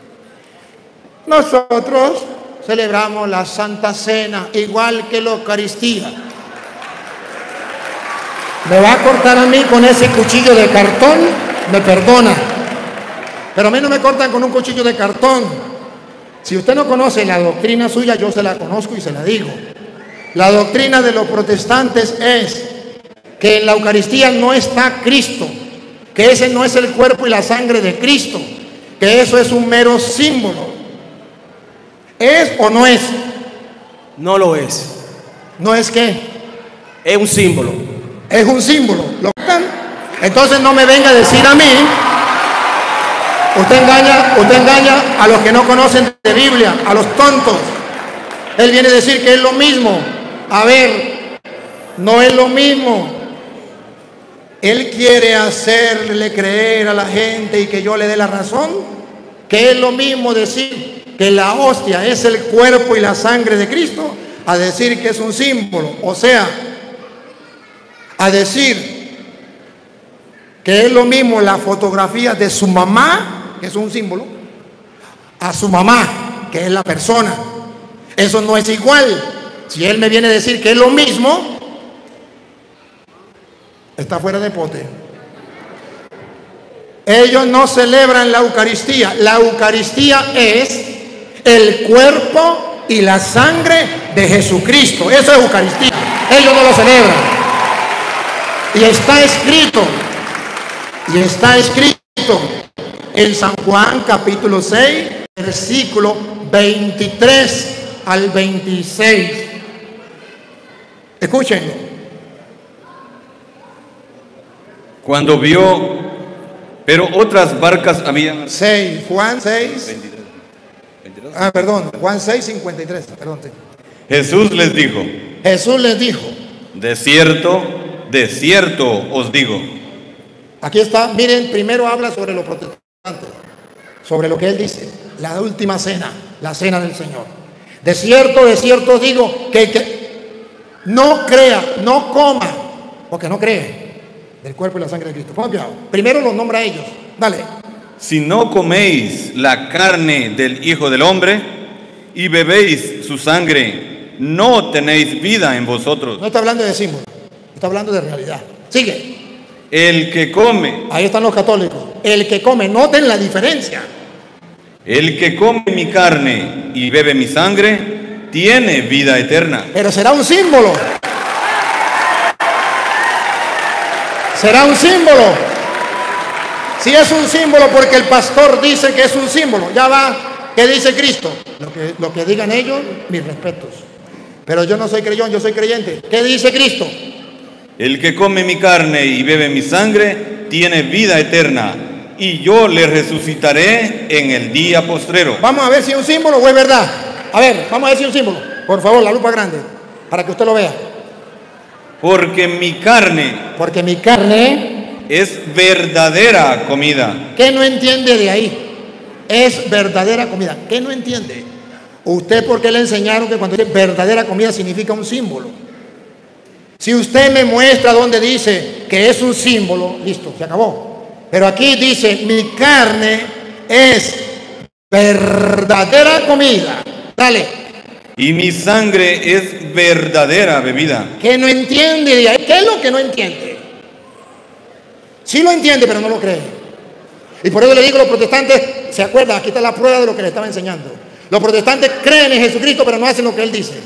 nosotros celebramos la Santa Cena igual que la Eucaristía. Me va a cortar a mí con ese cuchillo de cartón, me perdona, pero a mí no me cortan con un cuchillo de cartón. Si usted no conoce la doctrina suya, yo se la conozco y se la digo. La doctrina de los protestantes es que en la Eucaristía no está Cristo, que ese no es el cuerpo y la sangre de Cristo, que eso es un mero símbolo. ¿Es o no es? No lo es. ¿No es qué? Es un símbolo. Es un símbolo. ¿Lo están? Entonces no me venga a decir a mí. Usted engaña, usted engaña a los que no conocen de Biblia, a los tontos. Él viene a decir que es lo mismo. A ver, no es lo mismo. Él quiere hacerle creer a la gente y que yo le dé la razón, que es lo mismo decir que la hostia es el cuerpo y la sangre de Cristo, a decir que es un símbolo. O sea, a decir que es lo mismo la fotografía de su mamá, que es un símbolo, a su mamá, que es la persona. Eso no es igual. Si él me viene a decir que es lo mismo, está fuera de pote. Ellos no celebran la Eucaristía. La Eucaristía es el cuerpo y la sangre de Jesucristo. Eso es Eucaristía. Ellos no lo celebran. Y está escrito, y está escrito en San Juan capítulo seis, versículo veintitrés al veintiséis. Escúchenlo. Cuando vio, pero otras barcas habían. seis, Juan seis. Ah, perdón, Juan seis, cincuenta y tres. Perdón. Jesús les dijo. Jesús les dijo. De cierto, de cierto os digo. Aquí está, miren, primero habla sobre los protestantes, sobre lo que él dice, la última cena, la cena del Señor. De cierto, de cierto os digo que el que no crea, no coma, porque no cree del cuerpo y la sangre de Cristo. Pongan cuidado. Primero los nombra a ellos. Dale. Si no coméis la carne del Hijo del Hombre y bebéis su sangre, no tenéis vida en vosotros. No está hablando de símbolo, está hablando de realidad. Sigue. El que come. Ahí están los católicos. El que come, noten la diferencia. El que come mi carne y bebe mi sangre, tiene vida eterna. Pero será un símbolo. Será un símbolo. Si es un símbolo porque el pastor dice que es un símbolo, ya va, ¿qué dice Cristo? Lo que, lo que digan ellos, mis respetos. Pero yo no soy creyón, yo soy creyente. ¿Qué dice Cristo? El que come mi carne y bebe mi sangre, tiene vida eterna, y yo le resucitaré en el día postrero. Vamos a ver si es un símbolo o es verdad. A ver, vamos a ver si es un símbolo. Por favor, la lupa grande, para que usted lo vea. Porque mi carne, porque mi carne es verdadera comida. ¿Qué no entiende de ahí? Es verdadera comida. ¿Qué no entiende? Usted, ¿por qué le enseñaron que cuando dice verdadera comida significa un símbolo? Si usted me muestra donde dice que es un símbolo, listo, se acabó. Pero aquí dice, mi carne es verdadera comida. Dale. Y mi sangre es verdadera bebida. ¿Qué no entiende de ahí? ¿Qué es lo que no entiende? Sí lo entiende, pero no lo cree. Y por eso le digo, los protestantes, ¿se acuerdan? Aquí está la prueba de lo que le estaba enseñando. Los protestantes creen en Jesucristo, pero no hacen lo que Él dice.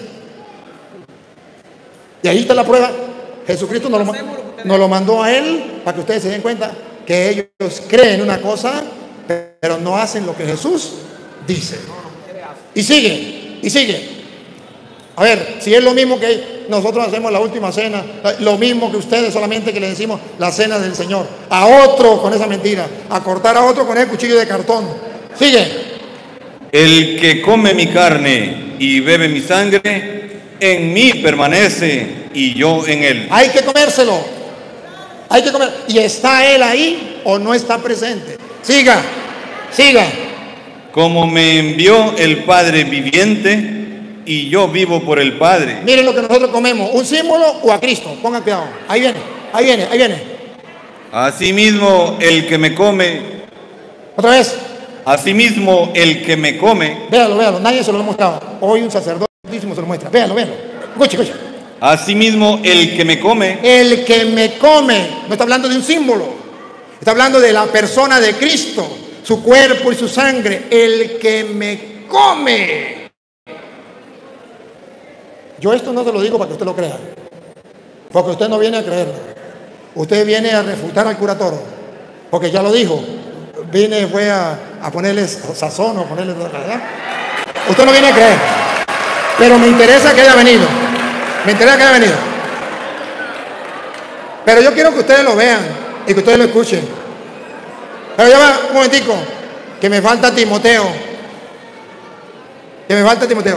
Y ahí está la prueba. Jesucristo nos lo, nos lo mandó a Él para que ustedes se den cuenta que ellos creen una cosa, pero no hacen lo que Jesús dice. Y sigue, y sigue. A ver, si es lo mismo que nosotros hacemos la última cena, lo mismo que ustedes, solamente que le decimos la cena del Señor. A otro con esa mentira, a cortar a otro con el cuchillo de cartón. Sigue. El que come mi carne y bebe mi sangre, en mí permanece y yo en él. Hay que comérselo. Hay que comer. ¿Y está Él ahí o no está presente? Siga, siga. Como me envió el Padre viviente y yo vivo por el Padre. Miren lo que nosotros comemos, ¿un símbolo o a Cristo? Pongan cuidado. Ahí viene, ahí viene, ahí viene. Asimismo, el que me come. Otra vez. Asimismo, el que me come. Véalo, véalo, nadie se lo ha mostrado. Hoy un sacerdote se lo muestra. Véalo, véalo. Escuche, escuche. Asimismo, el que me come. El que me come. No está hablando de un símbolo. Está hablando de la persona de Cristo. Su cuerpo y su sangre. El que me come. Yo esto no se lo digo para que usted lo crea. Porque usted no viene a creerlo. Usted viene a refutar al cura Toro. Porque ya lo dijo. Vine, fue a, a ponerle sazón o ponerle... ¿verdad? Usted no viene a creer. Pero me interesa que haya venido. Me interesa que haya venido. Pero yo quiero que ustedes lo vean y que ustedes lo escuchen. Pero ya va, un momentico, que me falta Timoteo. Que me falta Timoteo.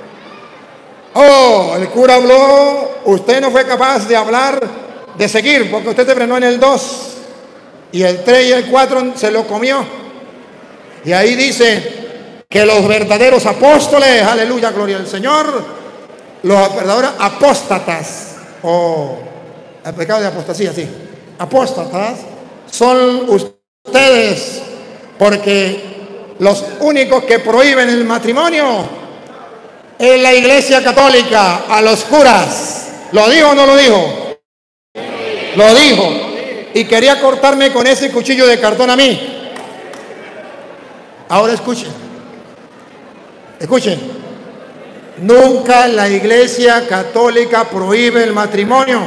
Oh, el cura habló, usted no fue capaz de hablar, de seguir, porque usted se frenó en el dos. Y el tres y el cuatro se lo comió. Y ahí dice que los verdaderos apóstoles, aleluya, gloria al Señor, los verdaderos apóstatas, o el pecado de apostasía, sí, apóstatas, son ustedes, porque los únicos que prohíben el matrimonio es la Iglesia Católica, a los curas. ¿Lo dijo o no lo dijo? Lo dijo. Y quería cortarme con ese cuchillo de cartón a mí. Ahora escuchen. Escuchen. Nunca la Iglesia Católica prohíbe el matrimonio.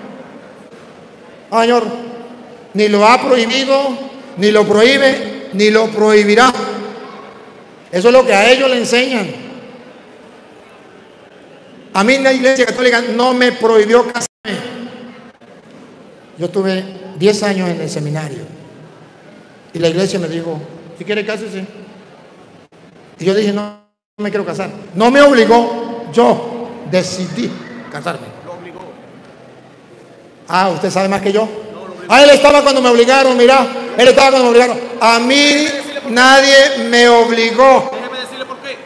Ah, señor, ni lo ha prohibido, ni lo prohíbe, ni lo prohibirá. Eso es lo que a ellos le enseñan. A mí la Iglesia Católica no me prohibió casarme. Yo tuve diez años en el seminario y la iglesia me dijo, si quiere cásese. Y yo dije, no, no me quiero casar. No me obligó, yo decidí casarme. Ah, usted sabe más que yo. Ah, él estaba cuando me obligaron, mira, él estaba cuando me obligaron. A mí nadie me obligó. Déjeme decirle por qué.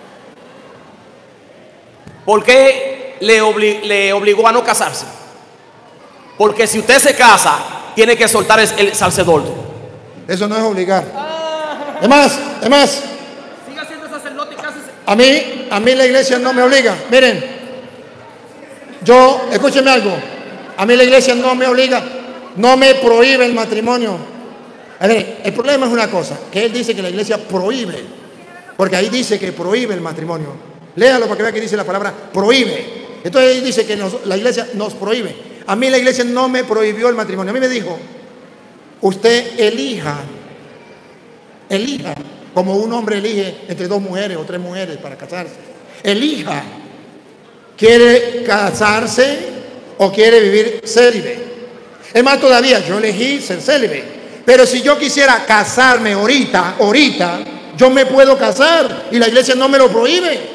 ¿Por qué le, obli le obligó a no casarse? Porque si usted se casa, tiene que soltar el, el sacerdote. Eso no es obligar. Es más, es más. Siga siendo sacerdote y cásese. A mí, a mí la iglesia no me obliga. Miren, yo, escúcheme algo. A mí la iglesia no me obliga, no me prohíbe el matrimonio. A ver, el problema es una cosa, que él dice que la iglesia prohíbe, porque ahí dice que prohíbe el matrimonio. Léalo para que vea que dice la palabra prohíbe. Entonces ahí dice que nos, la iglesia nos prohíbe. A mí la iglesia no me prohibió el matrimonio. A mí me dijo, usted elija, elija, como un hombre elige entre dos mujeres o tres mujeres para casarse. Elija, ¿quiere casarse o quiere vivir célibe? Es más todavía, yo elegí ser célibe. Pero si yo quisiera casarme ahorita, ahorita, yo me puedo casar y la iglesia no me lo prohíbe.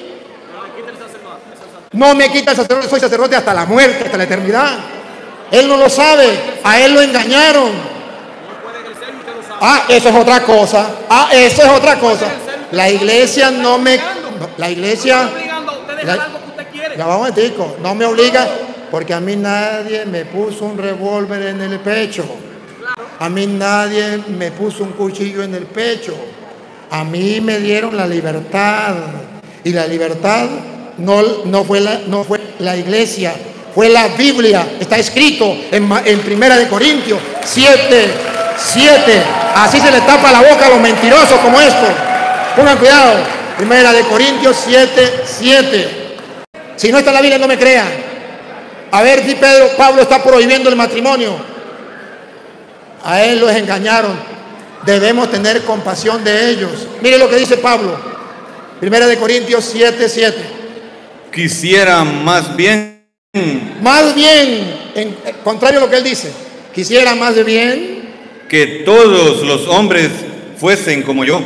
No me quita el sacerdote, soy sacerdote hasta la muerte, hasta la eternidad. Él no lo sabe, a él lo engañaron. Ah, eso es otra cosa. Ah, eso es otra cosa. La iglesia no me... La iglesia... La, ya vamos a decir, no me obliga, porque a mí nadie me puso un revólver en el pecho. A mí nadie me puso un cuchillo en el pecho. A mí me dieron la libertad. Y la libertad no, no, fue, la, no fue la iglesia, fue la Biblia. Está escrito en, en Primera de Corintios siete, siete. Así se le tapa la boca a los mentirosos como esto. Pongan cuidado. Primera de Corintios siete, siete. Si no está en la Biblia, no me crean. A ver si Pedro, Pablo está prohibiendo el matrimonio. A él los engañaron. Debemos tener compasión de ellos. Mire lo que dice Pablo. Primera de Corintios siete, siete. Quisiera más bien. Más bien, en contrario a lo que él dice. Quisiera más de bien. Que todos los hombres fuesen como yo.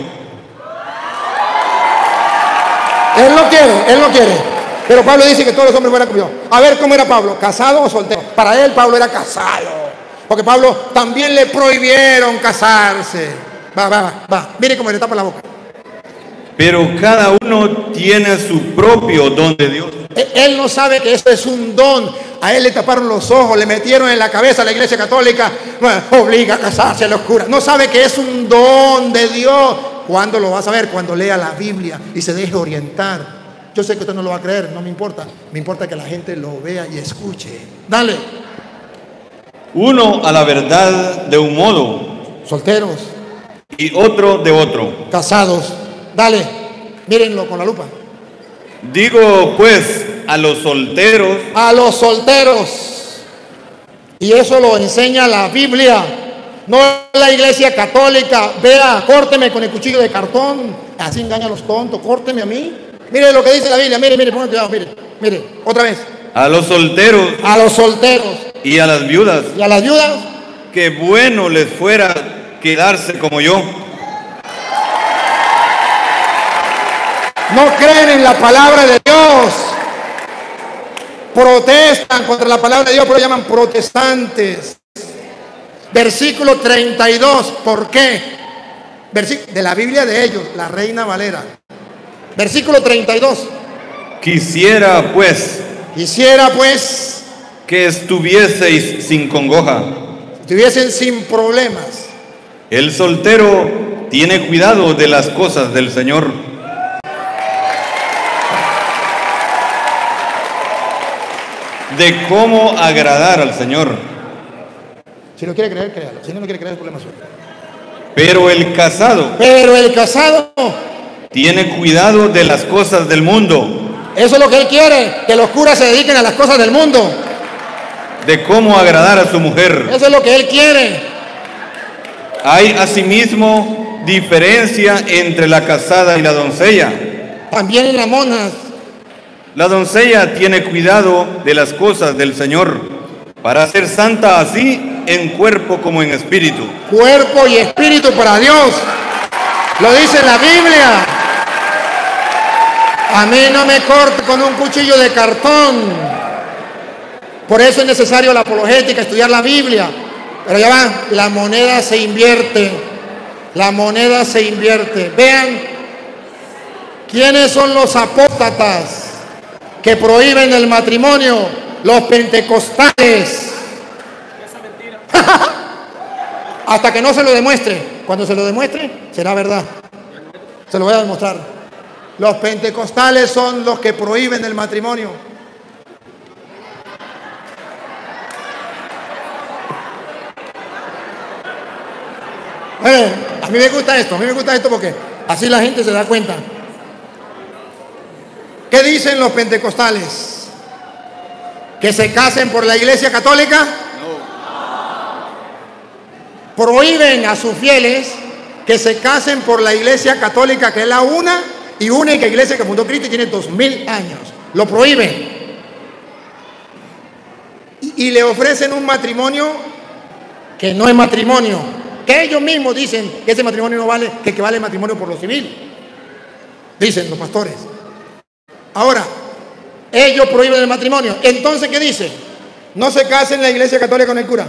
Él no quiere, él no quiere. Pero Pablo dice que todos los hombres fueran como yo. A ver, ¿cómo era Pablo? ¿Casado o soltero? Para él Pablo era casado. Porque Pablo también le prohibieron casarse. Va, va, va, va. Mire cómo le tapa la boca. Pero cada uno tiene su propio don de Dios. Él no sabe que eso es un don. A él le taparon los ojos, le metieron en la cabeza a la iglesia católica. Bueno, obliga a casarse a los curas. No sabe que es un don de Dios. ¿Cuándo lo va a saber? Cuando lea la Biblia y se deje orientar. Yo sé que usted no lo va a creer, no me importa. Me importa que la gente lo vea y escuche. Dale. Uno a la verdad de un modo. Solteros. Y otro de otro. Casados. Dale. Mírenlo con la lupa. Digo pues a los solteros. A los solteros. Y eso lo enseña la Biblia. No la iglesia católica. Vea, córteme con el cuchillo de cartón. Así engaña a los tontos. Córteme a mí. Mire lo que dice la Biblia. Mire, mire, pongan cuidado. Mire, mire. Otra vez. A los solteros. A los solteros. Y a las viudas. Y a las viudas. Que bueno les fuera quedarse como yo. No creen en la palabra de Dios. Protestan contra la palabra de Dios, pero llaman protestantes. Versículo treinta y dos. ¿Por qué? Versículo de la Biblia de ellos, la Reina Valera. Versículo treinta y dos. Quisiera pues. Quisiera pues. Que estuvieseis sin congoja. Estuviesen sin problemas. El soltero tiene cuidado de las cosas del Señor. De cómo agradar al Señor. Si lo quiere creer, créalo. Si no lo quiere creer, es problema suyo. Pero el casado. Pero el casado. Tiene cuidado de las cosas del mundo. Eso es lo que él quiere. Que los curas se dediquen a las cosas del mundo. De cómo agradar a su mujer. Eso es lo que él quiere. Hay asimismo diferencia entre la casada y la doncella. También en las monjas. La doncella tiene cuidado de las cosas del Señor, para ser santa así en cuerpo como en espíritu. Cuerpo y espíritu para Dios. Lo dice la Biblia. A mí no me corte con un cuchillo de cartón. Por eso es necesario la apologética, estudiar la Biblia. Pero ya van, la moneda se invierte. La moneda se invierte. Vean, ¿quiénes son los apóstatas que prohíben el matrimonio? Los pentecostales. Hasta que no se lo demuestre. Cuando se lo demuestre, será verdad. Se lo voy a demostrar. Los pentecostales son los que prohíben el matrimonio. Eh, a mí me gusta esto, a mí me gusta esto porque así la gente se da cuenta. ¿Qué dicen los pentecostales? ¿Que se casen por la Iglesia Católica? Prohíben a sus fieles que se casen por la Iglesia Católica, que es la una y única iglesia que fundó Cristo y tiene dos mil años. Lo prohíben. Y, y le ofrecen un matrimonio que no es matrimonio, que ellos mismos dicen que ese matrimonio no vale, que, que vale el matrimonio por lo civil. Dicen los pastores. Ahora, ellos prohíben el matrimonio. Entonces, ¿qué dice? No se casen en la Iglesia Católica con el cura.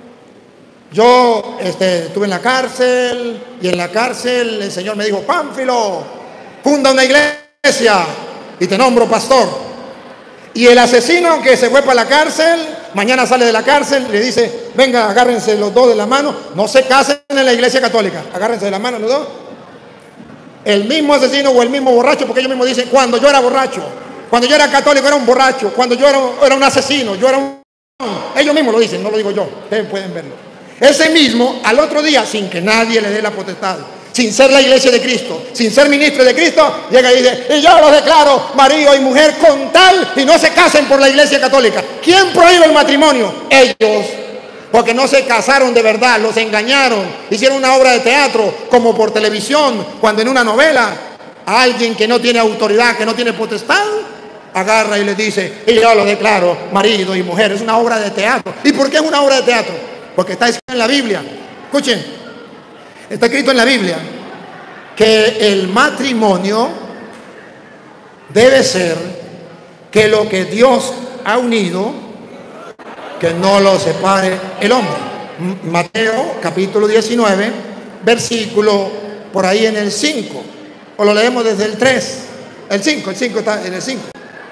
Yo este, estuve en la cárcel y en la cárcel el Señor me dijo: Pánfilo, funda una iglesia y te nombro pastor. Y el asesino que se fue para la cárcel, mañana sale de la cárcel, le dice: venga, agárrense los dos de la mano, no se casen en la Iglesia Católica, agárrense de la mano los dos. El mismo asesino o el mismo borracho, porque ellos mismos dicen: cuando yo era borracho, cuando yo era católico era un borracho, cuando yo era, era un asesino, yo era un... Ellos mismos lo dicen, no lo digo yo, ustedes pueden verlo. Ese mismo, al otro día, sin que nadie le dé la potestad, sin ser la iglesia de Cristo, sin ser ministro de Cristo, llega y dice: y yo los declaro marido y mujer con tal y no se casen por la Iglesia Católica. ¿Quién prohíbe el matrimonio? Ellos. Porque no se casaron de verdad, los engañaron, hicieron una obra de teatro como por televisión, cuando en una novela a alguien que no tiene autoridad, que no tiene potestad, agarra y le dice: y yo lo declaro marido y mujer. Es una obra de teatro. ¿Y por qué es una obra de teatro? Porque está escrito en la Biblia. Escuchen, está escrito en la Biblia que el matrimonio debe ser que lo que Dios ha unido, que no lo separe el hombre. Mateo capítulo diecinueve, versículo por ahí en el cinco, o lo leemos desde el tres, el cinco, el cinco está en el cinco.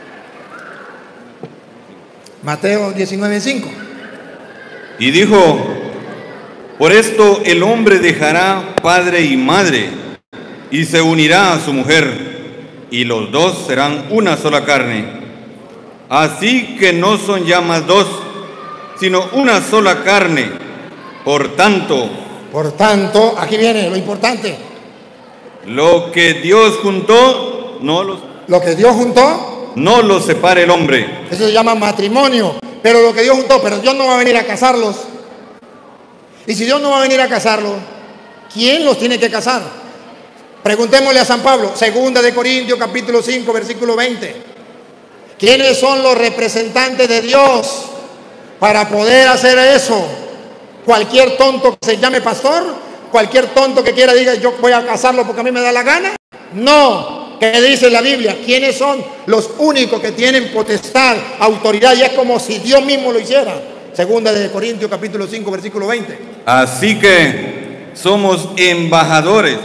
Mateo diecinueve, cinco. Y dijo: por esto el hombre dejará padre y madre y se unirá a su mujer, y los dos serán una sola carne. Así que no son ya más dos, sino una sola carne. Por tanto, por tanto, aquí viene lo importante. Lo que Dios juntó, no los, lo que Dios juntó, no lo separe el hombre. Eso se llama matrimonio. Pero lo que Dios juntó, pero Dios no va a venir a casarlos. Y si Dios no va a venir a casarlos, ¿quién los tiene que casar? Preguntémosle a San Pablo, segunda de Corintios capítulo cinco, versículo veinte. ¿Quiénes son los representantes de Dios para poder hacer eso? Cualquier tonto que se llame pastor, cualquier tonto que quiera diga: yo voy a casarlo porque a mí me da la gana. No. ¿Qué dice la Biblia? ¿Quiénes son los únicos que tienen potestad, autoridad? Y es como si Dios mismo lo hiciera. Segunda de Corintios capítulo cinco, versículo veinte. Así que somos embajadores.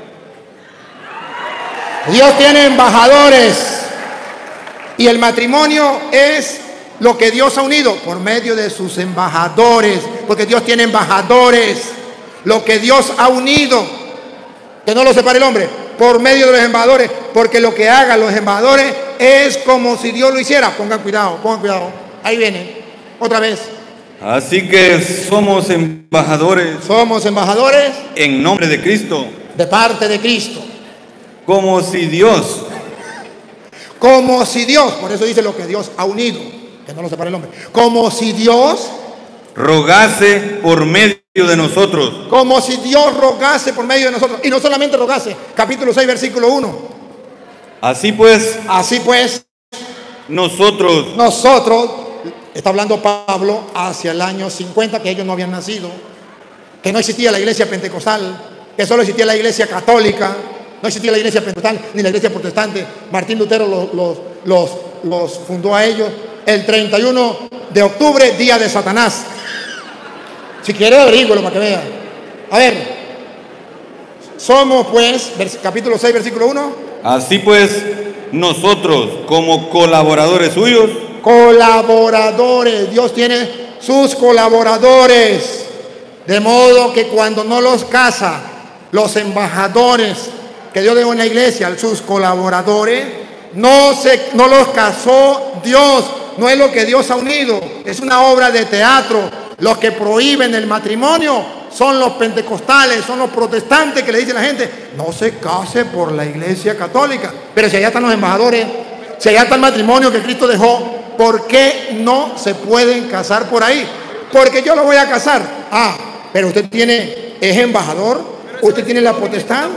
Dios tiene embajadores. Y el matrimonio es lo que Dios ha unido por medio de sus embajadores. Porque Dios tiene embajadores. Lo que Dios ha unido, que no lo separe el hombre, por medio de los embajadores. Porque lo que hagan los embajadores es como si Dios lo hiciera. Pongan cuidado, pongan cuidado. Ahí viene, otra vez. Así que somos embajadores. Somos embajadores en nombre de Cristo. De parte de Cristo. Como si Dios. Como si Dios, por eso dice lo que Dios ha unido, que no lo separe el hombre. Como si Dios rogase por medio de nosotros. Como si Dios rogase por medio de nosotros. Y no solamente rogase. Capítulo seis, versículo uno. Así pues. Así pues. nosotros, nosotros, está hablando Pablo hacia el año cincuenta, que ellos no habían nacido, que no existía la iglesia pentecostal, que solo existía la iglesia católica, no existía la iglesia pentecostal ni la iglesia protestante. Martín Lutero los, los, los, los fundó a ellos el treinta y uno de octubre, día de Satanás. Si quiere, averígüelo para que vea. A ver, somos pues, capítulo seis, versículo uno. Así pues, nosotros como colaboradores suyos, colaboradores, Dios tiene sus colaboradores, de modo que cuando no los casa, los embajadores que Dios dejó en la iglesia, sus colaboradores, no, se, no los casó Dios, no es lo que Dios ha unido, es una obra de teatro. Los que prohíben el matrimonio son los pentecostales, son los protestantes que le dicen a la gente, no se case por la iglesia católica. Pero si allá están los embajadores, si allá está el matrimonio que Cristo dejó, ¿por qué no se pueden casar por ahí? Porque yo lo voy a casar. Ah, pero usted tiene, es embajador, usted tiene la potestad.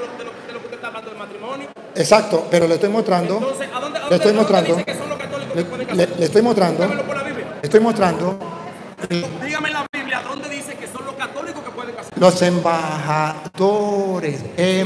Exacto, pero le estoy mostrando, le estoy mostrando, le, le, le estoy mostrando, le estoy mostrando. Dígame la Biblia, ¿dónde dice que son los católicos que pueden casar? Los embajadores,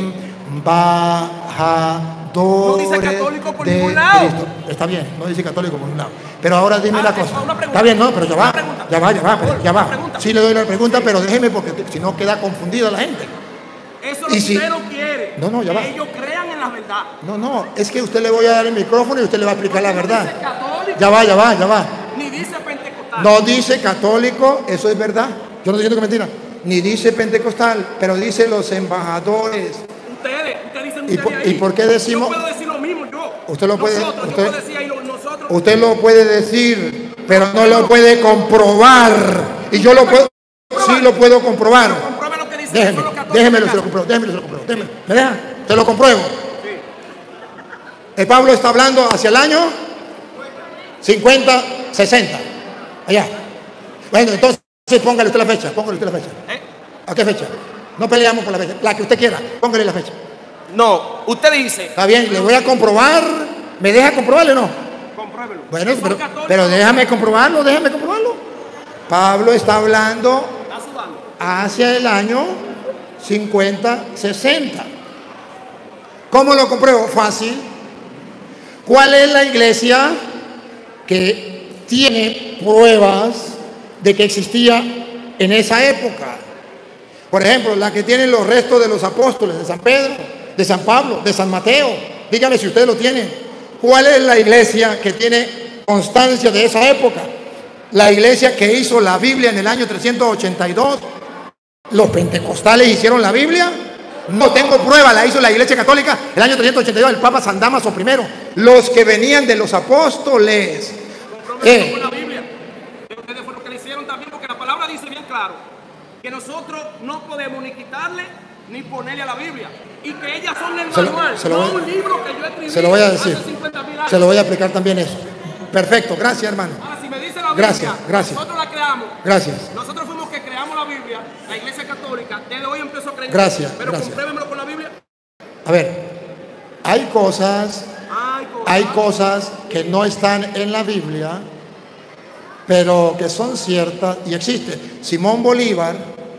embajadores no dice católico por de ningún lado. Cristo. Está bien, no dice católico por ningún lado. Pero ahora dime ah, la cosa. Está bien, no, pero ya va, ya va, ya va, pero ya va. Sí le doy la pregunta, pero déjeme porque si no queda confundida la gente. Eso es lo que si... usted no quiere. No, no, ya que va. ellos crean en la verdad. No, no, es que usted le voy a dar el micrófono y usted le va a explicar la verdad. Dice católico, ya va, ya va, ya va. Ni dice pentecostal. No dice católico, eso es verdad. Yo no estoy diciendo que mentira. Ni dice pentecostal, pero dice los embajadores. Ustedes, ustedes dicen ¿Y, ustedes por, ahí. ¿Y por qué decimos? Yo puedo decir lo mismo yo. Usted lo puede, nosotros, usted, yo puedo decir ahí lo, nosotros. Usted lo puede decir, pero no lo puede comprobar. Y yo lo puedo, sí lo puedo comprobar. Lo que dice déjeme, déjeme, se lo compruebo, déjeme, se lo compruebo. Déjeme, ¿me deja? Te lo compruebo. Sí. El Pablo está hablando hacia el año cincuenta, sesenta. Allá. Bueno, entonces póngale usted la fecha, póngale usted la fecha. ¿Eh? ¿A qué fecha? No peleamos por la fecha, la que usted quiera, póngale la fecha. No, usted dice. Está bien, le voy a comprobar. ¿Me deja comprobarle o no? Compruébelo. Bueno, pero, pero déjame comprobarlo, déjame comprobarlo. Pablo está hablando hacia el año cincuenta, sesenta. ¿Cómo lo compruebo? Fácil. ¿Cuál es la iglesia que tiene pruebas de que existía en esa época? Por ejemplo, la que tienen los restos de los apóstoles, de San Pedro, de San Pablo, de San Mateo. Dígame si ustedes lo tienen. ¿Cuál es la iglesia que tiene constancia de esa época? La iglesia que hizo la Biblia en el año trescientos ochenta y dos. ¿Los pentecostales hicieron la Biblia? No tengo prueba, la hizo la iglesia católica el año trescientos ochenta y dos, el Papa San Damaso primero. Los que venían de los apóstoles. Eh. Con la Biblia. Ustedes fueron los que le hicieron también, porque la palabra dice bien claro que nosotros no podemos ni quitarle ni ponerle a la Biblia. Y que ellas son el manual, se lo, se lo no voy, un libro que yo escribí. Se lo voy a decir. Hace cincuenta mil años. Se lo voy a aplicar también eso. Perfecto, gracias hermano. Ahora, si me dice la Biblia, gracias, gracias. Nosotros la creamos. Gracias. Nosotros fuimos que creamos la Biblia, la iglesia católica, desde hoy empezó a creer. Gracias. Pero gracias. compruébemelo con la Biblia. A ver, hay cosas, hay cosas, hay cosas que no están en la Biblia, pero que son ciertas y existen. Simón Bolívar,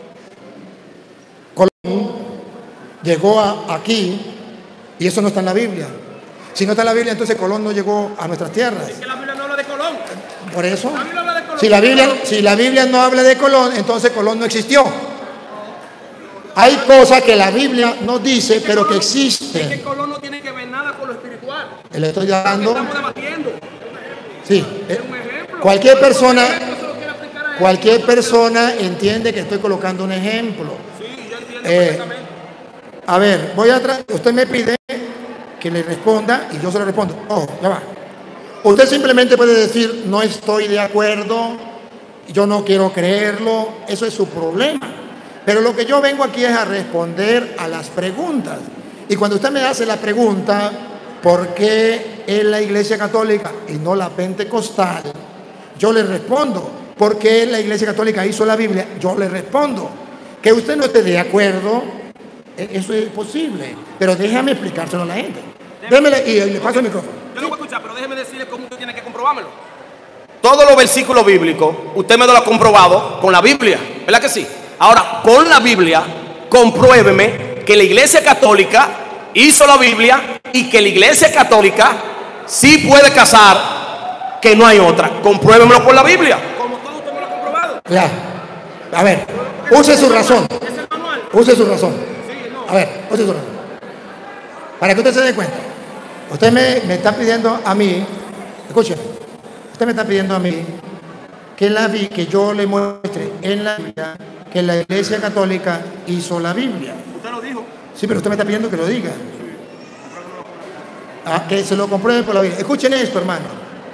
Colón, llegó a, aquí y eso no está en la Biblia. Si no está en la Biblia, entonces Colón no llegó a nuestras tierras. Es que la Biblia no habla de Colón. Por eso, la Biblia habla de Colón. Si, la Biblia, si la Biblia no habla de Colón, entonces Colón no existió. Hay cosas que la Biblia no dice, es que pero Colón, que existen. Es que Colón no tiene que ver nada con lo espiritual. Le estoy dando. Estamos debatiendo. Sí. Eh, cualquier persona, cualquier persona entiende que estoy colocando un ejemplo. Sí, yo entiendo eh, perfectamente. A ver, voy a traer. Usted me pide que le responda y yo se lo respondo. Ojo, ya va. Usted simplemente puede decir, no estoy de acuerdo, yo no quiero creerlo, eso es su problema. Pero lo que yo vengo aquí es a responder a las preguntas. Y cuando usted me hace la pregunta, ¿por qué es la iglesia católica y no la pentecostal? Yo le respondo, ¿por qué la iglesia católica hizo la Biblia? Yo le respondo. Que usted no esté de acuerdo, eso es posible. Pero déjame explicárselo a la gente. Déjeme, y le paso el micrófono. Yo lo voy a escuchar, pero déjeme decirle cómo usted comprobámelo. Todos los versículos bíblicos, usted me lo ha comprobado con la Biblia, ¿verdad que sí? Ahora, con la Biblia, compruébeme que la Iglesia Católica hizo la Biblia y que la Iglesia Católica sí puede casar, que no hay otra. Compruébemelo con la Biblia. Como todo usted me lo ha comprobado. Ya. A ver, use su razón. Use su razón. A ver, use su razón. Para que usted se dé cuenta. Usted me, me está pidiendo a mí, escuchen, usted me está pidiendo a mí que, la, que yo le muestre en la Biblia que la Iglesia Católica hizo la Biblia. Usted lo dijo. Sí, pero usted me está pidiendo que lo diga. Ah, que se lo compruebe por la Biblia. Escuchen esto, hermano.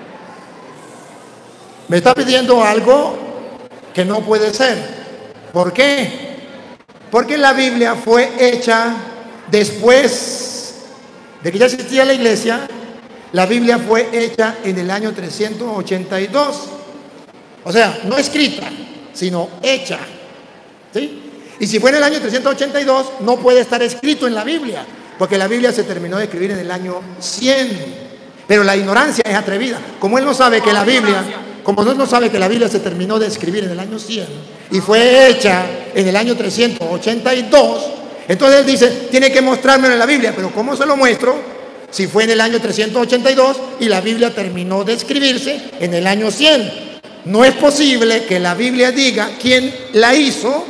Me está pidiendo algo que no puede ser. ¿Por qué? Porque la Biblia fue hecha después de que ya existía la iglesia. La Biblia fue hecha en el año trescientos ochenta y dos. O sea, no escrita, sino hecha. ¿Sí? Y si fue en el año trescientos ochenta y dos, no puede estar escrito en la Biblia, porque la Biblia se terminó de escribir en el año cien. Pero la ignorancia es atrevida. Como él no sabe que la Biblia, como él no sabe que la Biblia se terminó de escribir en el año cien y fue hecha en el año trescientos ochenta y dos, entonces él dice, tiene que mostrármelo en la Biblia. Pero ¿cómo se lo muestro si fue en el año trescientos ochenta y dos y la Biblia terminó de escribirse en el año cien? No es posible que la Biblia diga quién la hizo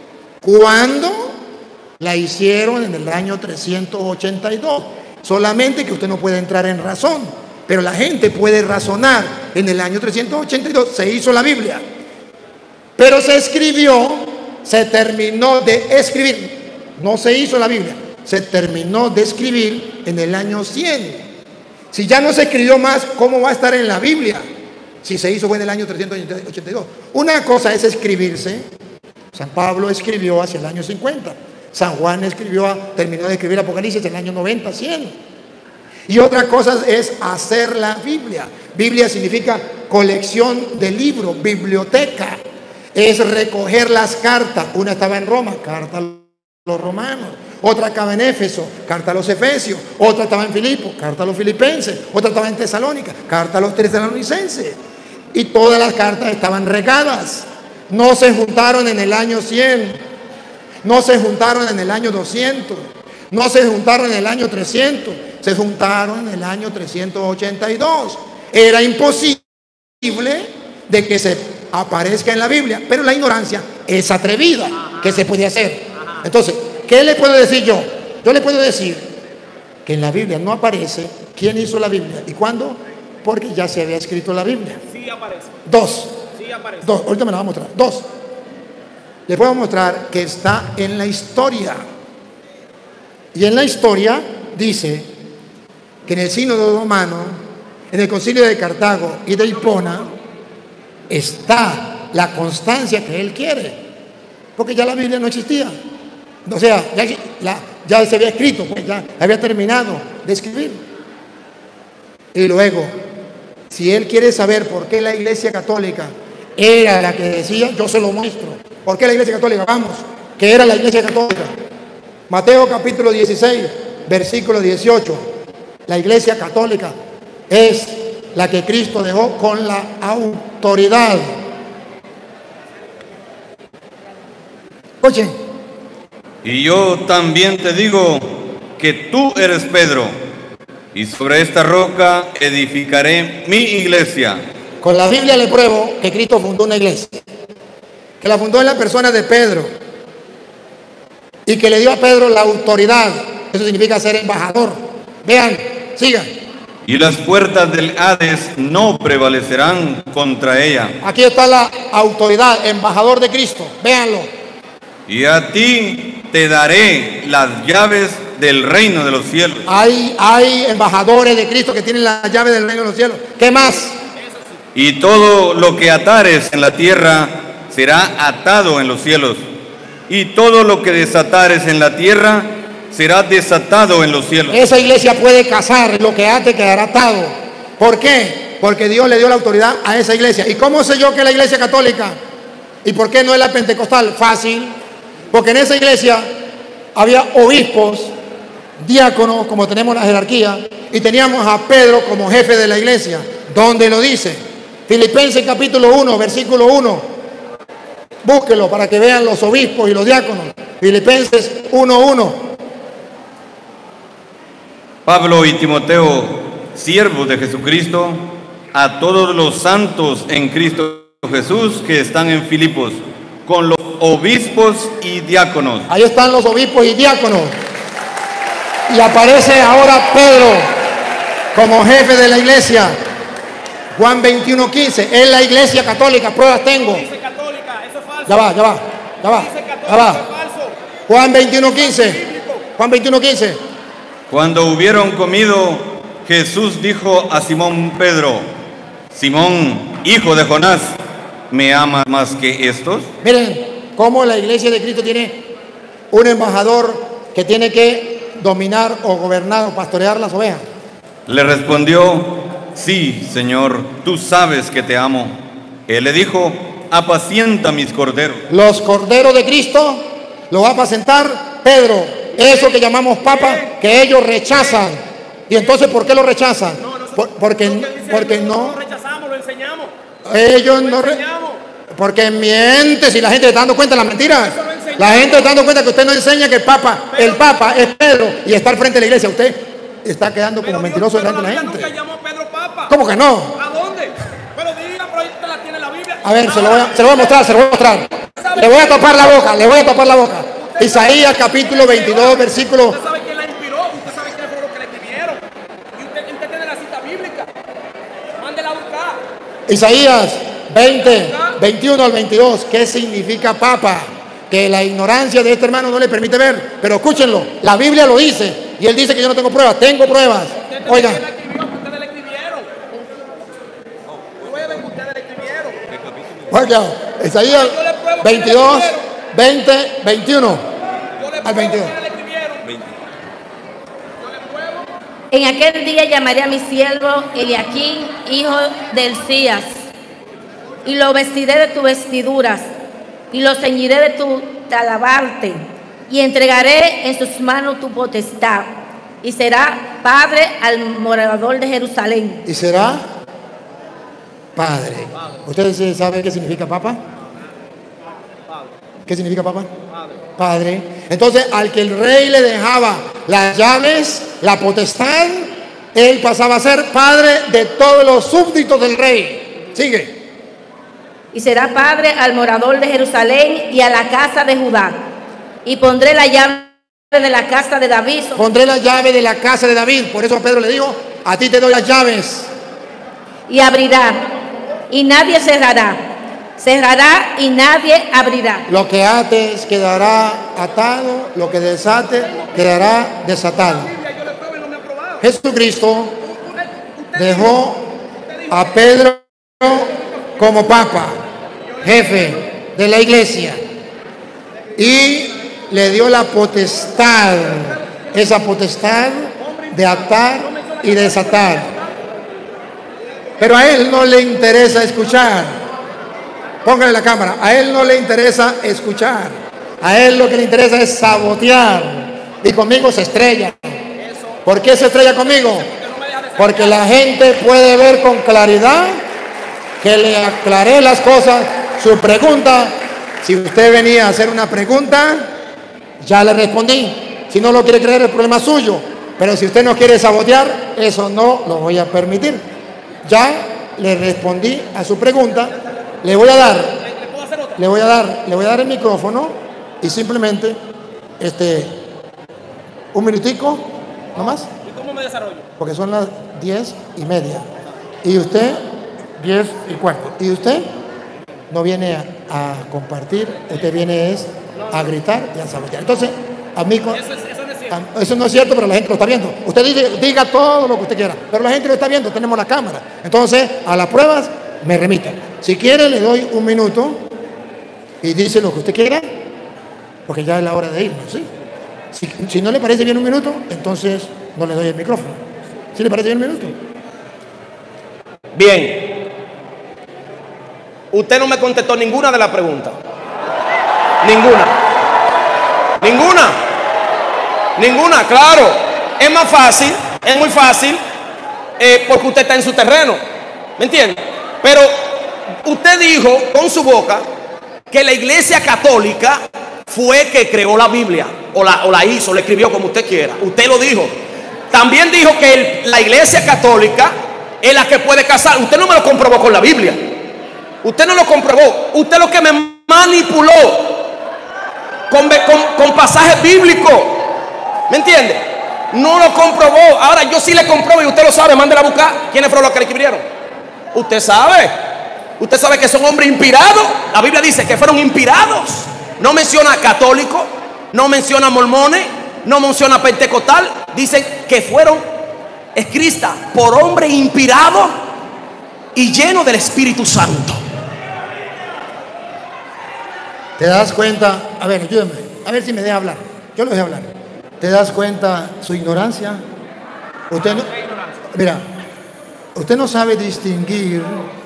cuando la hicieron en el año trescientos ochenta y dos. Solamente que usted no puede entrar en razón, pero la gente puede razonar. En el año trescientos ochenta y dos se hizo la Biblia, pero se escribió, se terminó de escribir. No se hizo la Biblia, se terminó de escribir en el año cien. Si ya no se escribió más, ¿cómo va a estar en la Biblia? Si se hizo fue en el año trescientos ochenta y dos. Una cosa es escribirse. San Pablo escribió hacia el año cincuenta. San Juan escribió, terminó de escribir Apocalipsis en el año noventa, cien. Y otra cosa es hacer la Biblia. Biblia significa colección de libros, biblioteca. Es recoger las cartas. Una estaba en Roma, carta a los romanos. Otra estaba en Éfeso, carta a los efesios. Otra estaba en Filipo, carta a los filipenses. Otra estaba en Tesalónica, carta a los tesalonicenses. Y todas las cartas estaban regadas. No se juntaron en el año cien. No se juntaron en el año doscientos. No se juntaron en el año trescientos. Se juntaron en el año trescientos ochenta y dos. Era imposible de que se aparezca en la Biblia, pero la ignorancia es atrevida. ¿Qué se puede hacer? Entonces, ¿qué le puedo decir yo? Yo le puedo decir que en la Biblia no aparece quién hizo la Biblia y cuándo, porque ya se había escrito la Biblia. Sí aparece. Dos. Sí aparece. Dos. Ahorita me la voy a mostrar. Dos. Les voy a mostrar que está en la historia. Y en la historia dice que en el sínodo romano, en el concilio de Cartago y de Hipona, está la constancia que él quiere. Porque ya la Biblia no existía. O sea, ya, la, ya se había escrito, pues ya había terminado de escribir. Y luego, si él quiere saber por qué la Iglesia Católica era la que decía, yo se lo muestro. ¿Por qué la Iglesia Católica? Vamos, que era la Iglesia Católica. Mateo capítulo dieciséis, versículo dieciocho. La Iglesia Católica es la que Cristo dejó con la autoridad. Escuchen. Y yo también te digo que tú eres Pedro, y sobre esta roca edificaré mi iglesia. Con la Biblia le pruebo que Cristo fundó una iglesia, que la fundó en la persona de Pedro, y que le dio a Pedro la autoridad. Eso significa ser embajador. Vean, sigan. Y las puertas del Hades no prevalecerán contra ella. Aquí está la autoridad, embajador de Cristo. Véanlo. Y a ti te daré las llaves del reino de los cielos. Hay, hay embajadores de Cristo que tienen la llave del reino de los cielos. ¿Qué más? Y todo lo que atares en la tierra será atado en los cielos. Y todo lo que desatares en la tierra será desatado en los cielos. Esa iglesia puede casar, lo que ate quedará atado. ¿Por qué? Porque Dios le dio la autoridad a esa iglesia. ¿Y cómo sé yo que es la iglesia católica? ¿Y por qué no es la pentecostal? Fácil. Porque en esa iglesia había obispos, diáconos, como tenemos la jerarquía, y teníamos a Pedro como jefe de la iglesia. ¿Dónde lo dice? Filipenses capítulo uno, versículo uno. Búsquelo para que vean los obispos y los diáconos. Filipenses uno uno. Pablo y Timoteo, siervos de Jesucristo, a todos los santos en Cristo Jesús que están en Filipos, con los obispos y diáconos. Ahí están los obispos y diáconos. Y aparece ahora Pedro como jefe de la iglesia. Juan veintiuno quince. Es la iglesia católica, pruebas tengo. Ya va, ya va, ya va, ya va. Juan veintiuno quince. Juan veintiuno quince. Cuando hubieron comido, Jesús dijo a Simón Pedro: Simón, hijo de Jonás, ¿me amas más que estos? Miren cómo la iglesia de Cristo tiene un embajador que tiene que dominar o gobernar o pastorear las ovejas. Le respondió: sí, Señor, tú sabes que te amo. Él le dijo: apacienta mis corderos. Los corderos de Cristo los va a apacentar Pedro. Eso que llamamos papa, que ellos rechazan. ¿Y entonces por qué lo rechazan? Por, porque, porque no. Ellos no. Re, porque miente. Si la gente está dando cuenta de las mentiras. La gente está dando cuenta que usted no enseña que el papa, el papa es Pedro y está al frente de la iglesia. Usted está quedando como mentiroso delante de la gente. ¿Cómo que no? ¿A dónde? Pero diga, pero ahí te la tiene la Biblia. A ver, se lo voy a, se lo voy a mostrar, se lo voy a mostrar. Le voy a tapar la boca, le voy a tapar la boca. Isaías capítulo veintidós, versículo. Usted sabe quién la inspiró, usted sabe quién fue lo que le escribieron. Y usted, usted tiene la cita bíblica. Mándela a buscar. Isaías veinte, veintiuno al veintidós. ¿Qué significa papa? Que la ignorancia de este hermano no le permite ver. Pero escúchenlo, la Biblia lo dice. Y él dice que yo no tengo pruebas. Tengo pruebas. Oigan. Oiga, Isaías veintidós, veinte, veintiuno al veintidós. En aquel día llamaré a mi siervo Eliaquín, hijo de Hilcías, y lo vestiré de tus vestiduras, y lo ceñiré de tu talabarte, y entregaré en sus manos tu potestad, y será padre al morador de Jerusalén. Y será padre. ¿Ustedes saben qué significa papa? ¿Qué significa papa? Padre. Entonces, al que el rey le dejaba las llaves, la potestad, él pasaba a ser padre de todos los súbditos del rey. Sigue. Y será padre al morador de Jerusalén y a la casa de Judá. Y pondré la llave de la casa de David. Pondré la llave de la casa de David. Por eso Pedro le dijo: a ti te doy las llaves. Y abrirá, y nadie cerrará. Cerrará y nadie abrirá. Lo que ates quedará atado, lo que desate quedará desatado. Jesucristo dejó a Pedro como papa, jefe de la iglesia, y le dio la potestad, esa potestad de atar y desatar. Pero a él no le interesa escuchar. Póngale la cámara. A él no le interesa escuchar. A él lo que le interesa es sabotear. Y conmigo se estrella. ¿Por qué se estrella conmigo? Porque la gente puede ver con claridad que le aclaré las cosas. Su pregunta, si usted venía a hacer una pregunta, ya le respondí. Si no lo quiere creer, el problema es suyo. Pero si usted no quiere sabotear, eso no lo voy a permitir. Ya le respondí a su pregunta. Le voy a dar, le voy a dar, le voy a dar el micrófono y simplemente, este, un minutico, ¿no más? ¿Y cómo me desarrollo? Porque son las diez y media. Y usted, diez y cuarto. Y usted no viene a, a compartir, usted viene es a gritar y a sabotear. Entonces, a mí, eso, es, eso, no es cierto. A, eso no es cierto, pero la gente lo está viendo. Usted diga, diga todo lo que usted quiera, pero la gente lo está viendo, tenemos la cámara. Entonces, a las pruebas me remito. Si quiere, le doy un minuto y dice lo que usted quiera, porque ya es la hora de irnos, ¿sí? Si, si no le parece bien un minuto, entonces no le doy el micrófono. ¿Sí le parece bien un minuto? Bien. Usted no me contestó ninguna de las preguntas. Ninguna. Ninguna. Ninguna, claro. Es más fácil, es muy fácil, eh, porque usted está en su terreno. ¿Me entiende? Pero usted dijo con su boca que la Iglesia Católica fue que creó la Biblia, o la, o la hizo, la escribió, como usted quiera. Usted lo dijo. También dijo que el, la Iglesia Católica es la que puede casar. Usted no me lo comprobó con la Biblia. Usted no lo comprobó. Usted lo que me manipuló con, con, con pasajes bíblicos. ¿Me entiende? No lo comprobó. Ahora yo sí le compruebo y usted lo sabe. Mándela a buscar. ¿Quiénes fueron los que le escribieron? Usted sabe. Usted sabe que son hombres inspirados. La Biblia dice que fueron inspirados. No menciona católicos, no menciona mormones, no menciona pentecostal. Dicen que fueron escritas por hombres inspirados y llenos del Espíritu Santo. ¿Te das cuenta? A ver, ayúdame. A ver si me deja hablar. Yo lo dejo hablar. ¿Te das cuenta su ignorancia? Usted no, mira, usted no sabe distinguir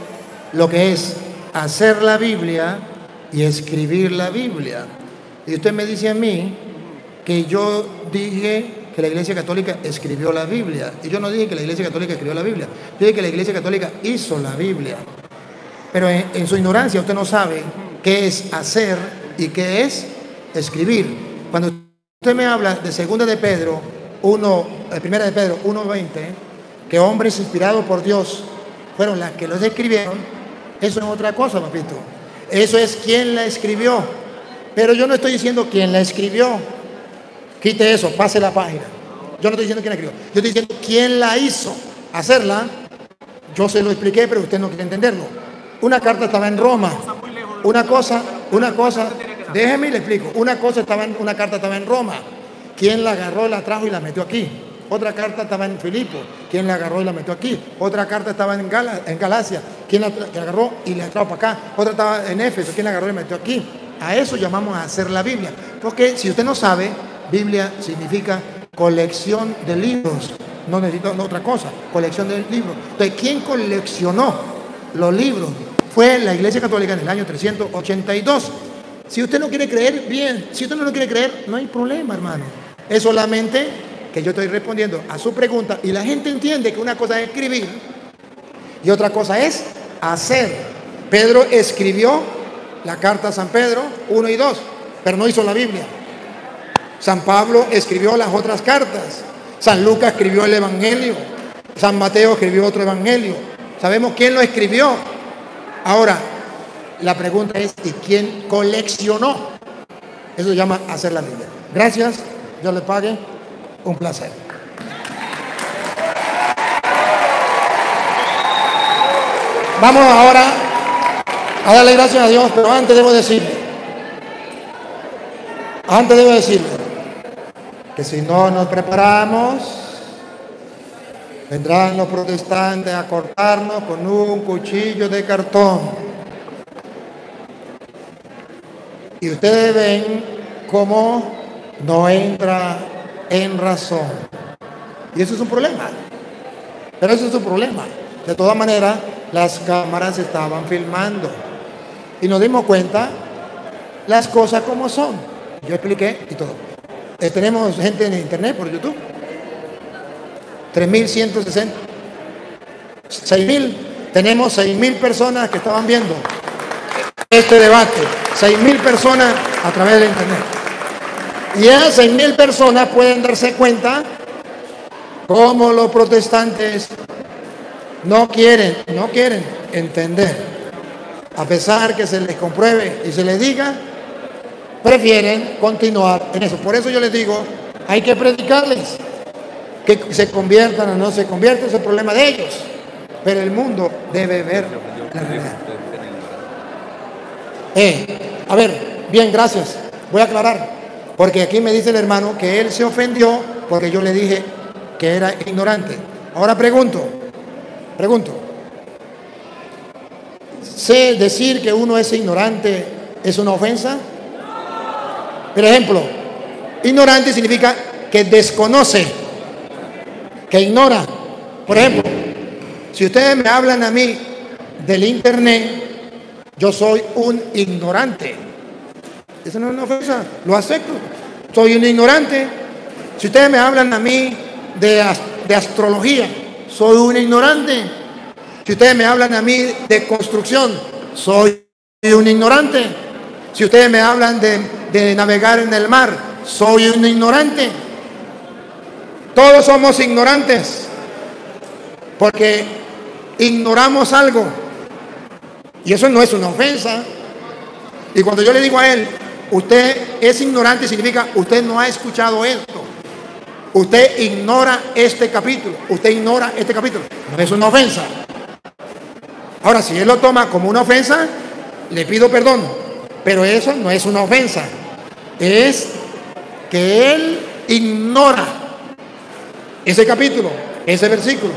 lo que es hacer la Biblia y escribir la Biblia. Y usted me dice a mí que yo dije que la Iglesia Católica escribió la Biblia. Y yo no dije que la Iglesia Católica escribió la Biblia. Yo dije que la Iglesia Católica hizo la Biblia. Pero en, en su ignorancia usted no sabe qué es hacer y qué es escribir. Cuando usted me habla de segunda de Pedro uno, primera de Pedro uno veinte, que hombres inspirados por Dios fueron las que los escribieron, eso es otra cosa, papito. Eso es quien la escribió. Pero yo no estoy diciendo quién la escribió. Quite eso, pase la página. Yo no estoy diciendo quién la escribió. Yo estoy diciendo quién la hizo. Hacerla, yo se lo expliqué, pero usted no quiere entenderlo. Una carta estaba en Roma. Una cosa, una cosa, déjeme y le explico. Una cosa estaba en, una carta estaba en Roma. ¿Quién la agarró, la trajo y la metió aquí? Otra carta estaba en Filipo. ¿Quién la agarró y la metió aquí? Otra carta estaba en, Gala, en Galacia. ¿Quién la, la agarró y la trajo para acá? Otra estaba en Éfeso. ¿Quién la agarró y la metió aquí? A eso llamamos a hacer la Biblia. Porque si usted no sabe, Biblia significa colección de libros. No necesito no, otra cosa, colección de libros. Entonces, ¿quién coleccionó los libros? Fue la Iglesia Católica en el año trescientos ochenta y dos. Si usted no quiere creer, bien. Si usted no lo quiere creer, no hay problema, hermano. Es solamente que yo estoy respondiendo a su pregunta y la gente entiende que una cosa es escribir y otra cosa es hacer. Pedro escribió la carta a San Pedro uno y dos, pero no hizo la Biblia. San Pablo escribió las otras cartas. San Lucas escribió el Evangelio. San Mateo escribió otro Evangelio. Sabemos quién lo escribió. Ahora, la pregunta es, ¿y quién coleccionó? Eso se llama hacer la Biblia. Gracias, Dios le pague. Un placer. Vamos ahora a darle gracias a Dios, pero antes debo decirle, antes debo decirle que si no nos preparamos, vendrán los protestantes a cortarnos con un cuchillo de cartón. Y ustedes ven cómo no entra en razón. Y eso es un problema. Pero eso es un problema. De todas maneras, las cámaras estaban filmando. Y nos dimos cuenta las cosas como son. Yo expliqué y todo. Eh, tenemos gente en internet por YouTube. tres mil ciento sesenta. seis mil. Tenemos seis mil personas que estaban viendo este debate. seis mil personas a través de internet. Y esas seis mil personas pueden darse cuenta cómo los protestantes no quieren, no quieren entender. A pesar que se les compruebe y se les diga, prefieren continuar en eso. Por eso yo les digo, hay que predicarles. Que se conviertan o no se conviertan, es el problema de ellos. Pero el mundo debe ver la realidad. Eh, a ver, bien, gracias. Voy a aclarar. Porque aquí me dice el hermano que él se ofendió porque yo le dije que era ignorante. Ahora pregunto, pregunto. ¿Sé decir que uno es ignorante es una ofensa? Por ejemplo, ignorante significa que desconoce, que ignora. Por ejemplo, si ustedes me hablan a mí del internet, yo soy un ignorante. Eso no es una ofensa, lo acepto. Soy un ignorante. Si ustedes me hablan a mí de, de astrología, soy un ignorante. Si ustedes me hablan a mí de construcción, soy un ignorante. Si ustedes me hablan de, de navegar en el mar, soy un ignorante. Todos somos ignorantes porque ignoramos algo. Y eso no es una ofensa. Y cuando yo le digo a él, usted es ignorante, significa usted no ha escuchado esto. Usted ignora este capítulo. Usted ignora este capítulo. No es una ofensa. Ahora, si él lo toma como una ofensa, le pido perdón. Pero eso no es una ofensa. Es que él ignora ese capítulo, ese versículo.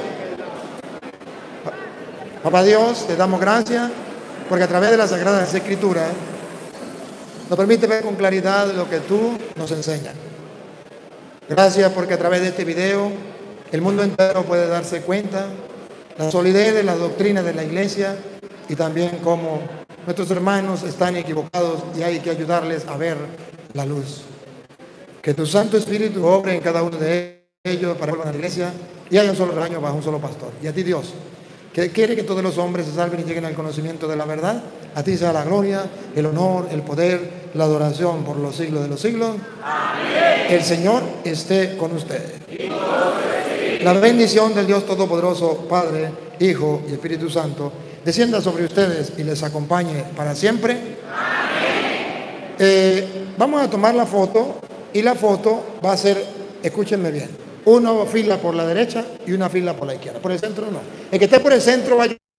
Papá Dios, te damos gracias porque a través de las Sagradas Escrituras nos permite ver con claridad lo que tú nos enseñas. Gracias porque a través de este video el mundo entero puede darse cuenta la solidez de las doctrinas de la iglesia y también cómo nuestros hermanos están equivocados y hay que ayudarles a ver la luz. Que tu Santo Espíritu obre en cada uno de ellos para volver a la iglesia y haya un solo rebaño bajo un solo pastor. Y a ti, Dios, que quiere que todos los hombres se salven y lleguen al conocimiento de la verdad, a ti sea la gloria, el honor, el poder, la adoración por los siglos de los siglos. Amén. El Señor esté con ustedes. La bendición del Dios Todopoderoso, Padre, Hijo y Espíritu Santo, descienda sobre ustedes y les acompañe para siempre. Amén. Eh, vamos a tomar la foto y la foto va a ser, escúchenme bien, una fila por la derecha y una fila por la izquierda. Por el centro no. El que esté por el centro va a